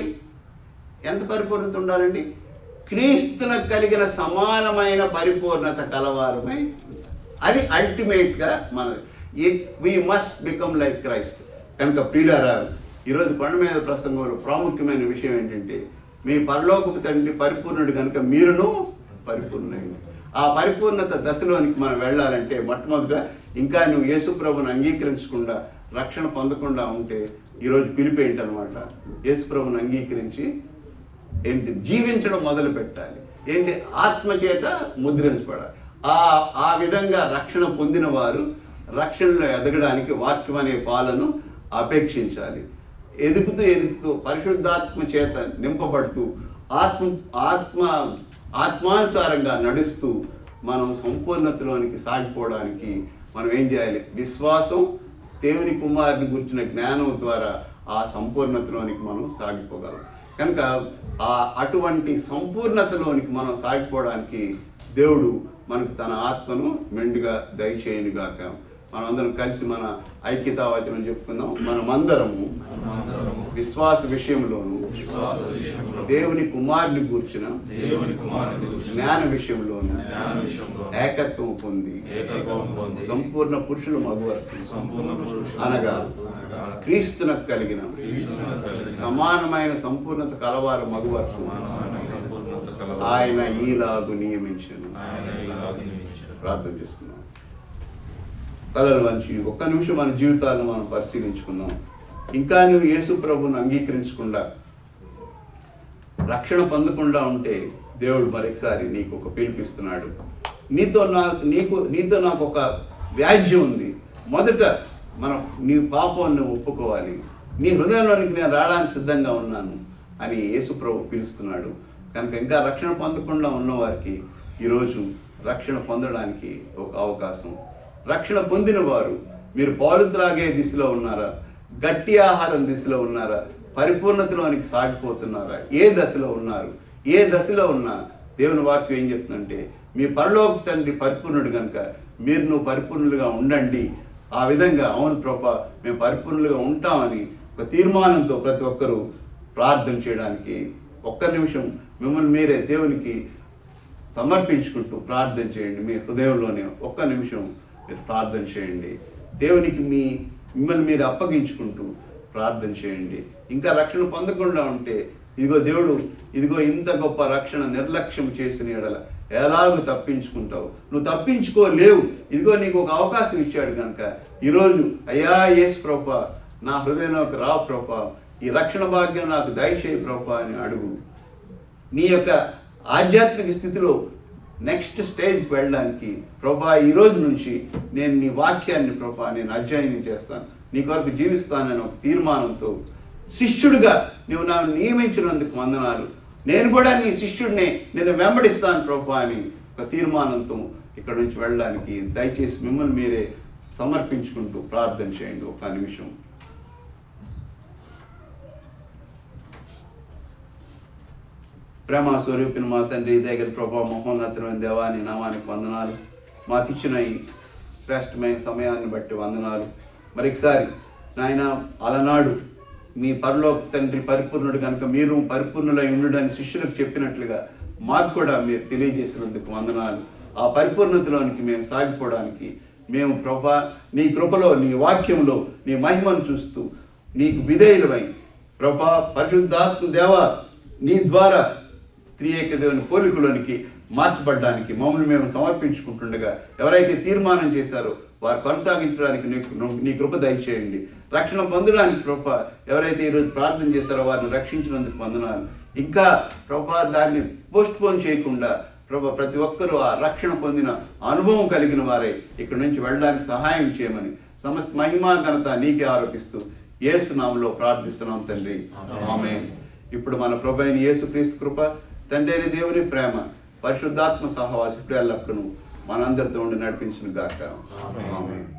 ఉండాలండి? క్రీస్తునకు కలిగిన సమానమైన పరిపూర్ణత కలవారమై, అది అల్టిమేట్గా మనది. We must become like Christ. కనుక ప్రియులారా, ఈరోజు కొండ మీద ప్రసంగంలో ప్రాముఖ్యమైన విషయం ఏంటంటే, మీ పరలోకపు తండ్రి పరిపూర్ణుడు కనుక మీరును పరిపూర్ణుడు. ఆ పరిపూర్ణత దశలోనికి మనం వెళ్ళాలంటే మొట్టమొదటిగా ఇంకా నువ్వు యేసు ప్రభువుని అంగీకరించకుండా రక్షణ పొందకుండా ఉంటే ఈరోజు పిలిపి ఏంటనమాట, యేసు ప్రభువుని అంగీకరించి ఏంటి జీవించడం మొదలు పెట్టాలి. ఏంటి? ఆత్మచేత ముద్రించబడాలి. ఆ విధంగా రక్షణ పొందిన వారు రక్షణలో ఎదగడానికి వాక్యం అనే పాలను అపేక్షించాలి. ఎదుగుతూ పరిశుద్ధాత్మ చేత నింపబడుతూ ఆత్మానుసారంగా నడుస్తూ మనం సంపూర్ణతలోనికి సాగిపోవడానికి మనం ఏం చేయాలి? విశ్వాసం, దేవుని కుమారుని గురించిన జ్ఞానం ద్వారా ఆ సంపూర్ణతలోనికి మనం సాగిపోగలం. కనుక అటువంటి సంపూర్ణతలోనికి మనం సాగిపోవడానికి దేవుడు మనకు తన ఆత్మను మెండుగా దయచేయునుగాక. మనమందరం కలిసి మన ఐక్యతావచనం చెప్పుకుందాం. మనమందరము విశ్వాస విషయంలోను దేవుని కుమారుని గూర్చిన జ్ఞాన విషయంలోను ఏకత్వం పొంది సంపూర్ణ పురుషులు మగువరసు అనగా క్రీస్తునకు కలిగిన సమానమైన సంపూర్ణత కలవారు మగువరసు ఆయన ఈలాగు నియమించను. ప్రార్థన చేసుకున్నాం. తలలు వంచి ఒక్క నిమిషం మన జీవితాలను మనం పరిశీలించుకుందాం. ఇంకా నువ్వు యేసు ప్రభువును అంగీకరించకుండా రక్షణ పొందకుండా ఉంటే దేవుడు మరొకసారి నీకు ఒక పిలిపిస్తున్నాడు. నీతో నాకు ఒక వ్యాజ్యం ఉంది. మొదట మనం నీ పాపాన్ని ఒప్పుకోవాలి. నీ హృదయంలోనికి నేను రావడానికి సిద్ధంగా ఉన్నాను అని యేసు ప్రభు పిలుస్తున్నాడు. కనుక ఇంకా రక్షణ పొందకుండా ఉన్నవారికి ఈరోజు రక్షణ పొందడానికి ఒక అవకాశం. రక్షణ పొందిన వారు మీరు పాలు త్రాగే దిశలో ఉన్నారా? గట్టి ఆహారం దిశలో ఉన్నారా? పరిపూర్ణతలోనికి సాగిపోతున్నారా? ఏ దశలో ఉన్నారు? ఏ దశలో ఉన్నా దేవుని వాక్యం ఏం చెప్తుందంటే మీ పరలోక తండ్రి పరిపూర్ణుడు కనుక నువ్వు పరిపూర్ణులుగా ఉండండి. ఆ విధంగా అవును ప్రభా మేము పరిపూర్ణులుగా ఉంటామని ఒక తీర్మానంతో ప్రతి ఒక్కరూ ప్రార్థన చేయడానికి ఒక్క నిమిషం మిమ్మల్ని మీరే దేవునికి సమర్పించుకుంటూ ప్రార్థన చేయండి. మీ హృదయంలోనే ఒక్క నిమిషం మీరు ప్రార్థన చేయండి. దేవునికి మిమ్మల్ని మీరు అప్పగించుకుంటూ ప్రార్థన చేయండి. ఇంకా రక్షణ పొందకుండా ఉంటే ఇదిగో ఇంత గొప్ప రక్షణ నిర్లక్ష్యం చేసిన ఎడల ఎలాగూ తప్పించుకుంటావు? నువ్వు తప్పించుకోలేవు. ఇదిగో నీకు ఒక అవకాశం ఇచ్చాడు కనుక ఈరోజు అయ్యా యేసు ప్రభా నా హృదయంలోకి రా ప్రభా, ఈ రక్షణ భాగ్యం నాకు దయచేయి ప్రభా అని అడుగు. నీ యొక్క ఆధ్యాత్మిక స్థితిలో నెక్స్ట్ స్టేజ్కి వెళ్ళడానికి ప్రభా ఈరోజు నుంచి నేను నీ వాక్యాన్ని ప్రభా నేను అధ్యయనం చేస్తాను, నీ కొరకు జీవిస్తానని ఒక తీర్మానంతో శిష్యుడిగా నువ్వు నన్ను నియమించినందుకు వందనాలు, నేను కూడా నీ శిష్యుడినే, నేను వెంబడిస్తాను ప్రభా అని ఒక తీర్మానంతో ఇక్కడ నుంచి వెళ్ళడానికి దయచేసి మిమ్మల్ని మీరే సమర్పించుకుంటూ ప్రార్థన చేయండి. ఒక నిమిషం. ప్రేమ స్వరూపిన మా తండ్రి దగ్గర ప్రభా మహోన్నతమైన దేవాని నామానికి వందనాలు. మాకు ఇచ్చిన ఈ శ్రేష్టమైన సమయాన్ని బట్టి వందనాలు. మరొకసారి నాయన అలనాడు మీ పరలోక తండ్రి పరిపూర్ణుడు కనుక మీరు పరిపూర్ణులై ఉండుడని శిష్యులకు చెప్పినట్లుగా మాకు కూడా మీరు తెలియజేసినందుకు వందనాలు. ఆ పరిపూర్ణతలోనికి మేము సాగిపోవడానికి మేము ప్రభా నీ కృపలో నీ వాక్యంలో నీ మహిమను చూస్తూ నీకు విధేయులమై ప్రభా పరిశుద్ధాత్మ దేవ నీ ద్వారా త్రియేక దేవుని పోలికలోనికి మార్చబడ్డానికి మమ్మల్ని మేము సమర్పించుకుంటుండగా ఎవరైతే తీర్మానం చేశారో వారు కొనసాగించడానికి నీ కృప దయచేయండి. రక్షణ పొందడానికి ప్రభా ఎవరైతే ఈరోజు ప్రార్థన చేస్తారో వారిని రక్షించినందుకు వందనాలు. ఇంకా ప్రభా దాన్ని పోస్ట్ పోన్ చేయకుండా ప్రభా ప్రతి ఒక్కరూ ఆ రక్షణ పొందిన అనుభవం కలిగిన వారే ఇక్కడ నుంచి వెళ్ళడానికి సహాయం చేయమని సమస్త మహిమా ఘనత నీకే ఆరోపిస్తూ యేసు నామములో ప్రార్థిస్తున్నాం తండ్రి, ఆమేన్. ఇప్పుడు మన ప్రభు అయిన యేసుక్రీస్తు కృప, తండ్రి అయిన దేవుని ప్రేమ, పరిశుద్ధాత్మ సహవాసం ఎల్లప్పుడూ మనందరితో ఉండి నడిపించును గాక. ఆమేన్.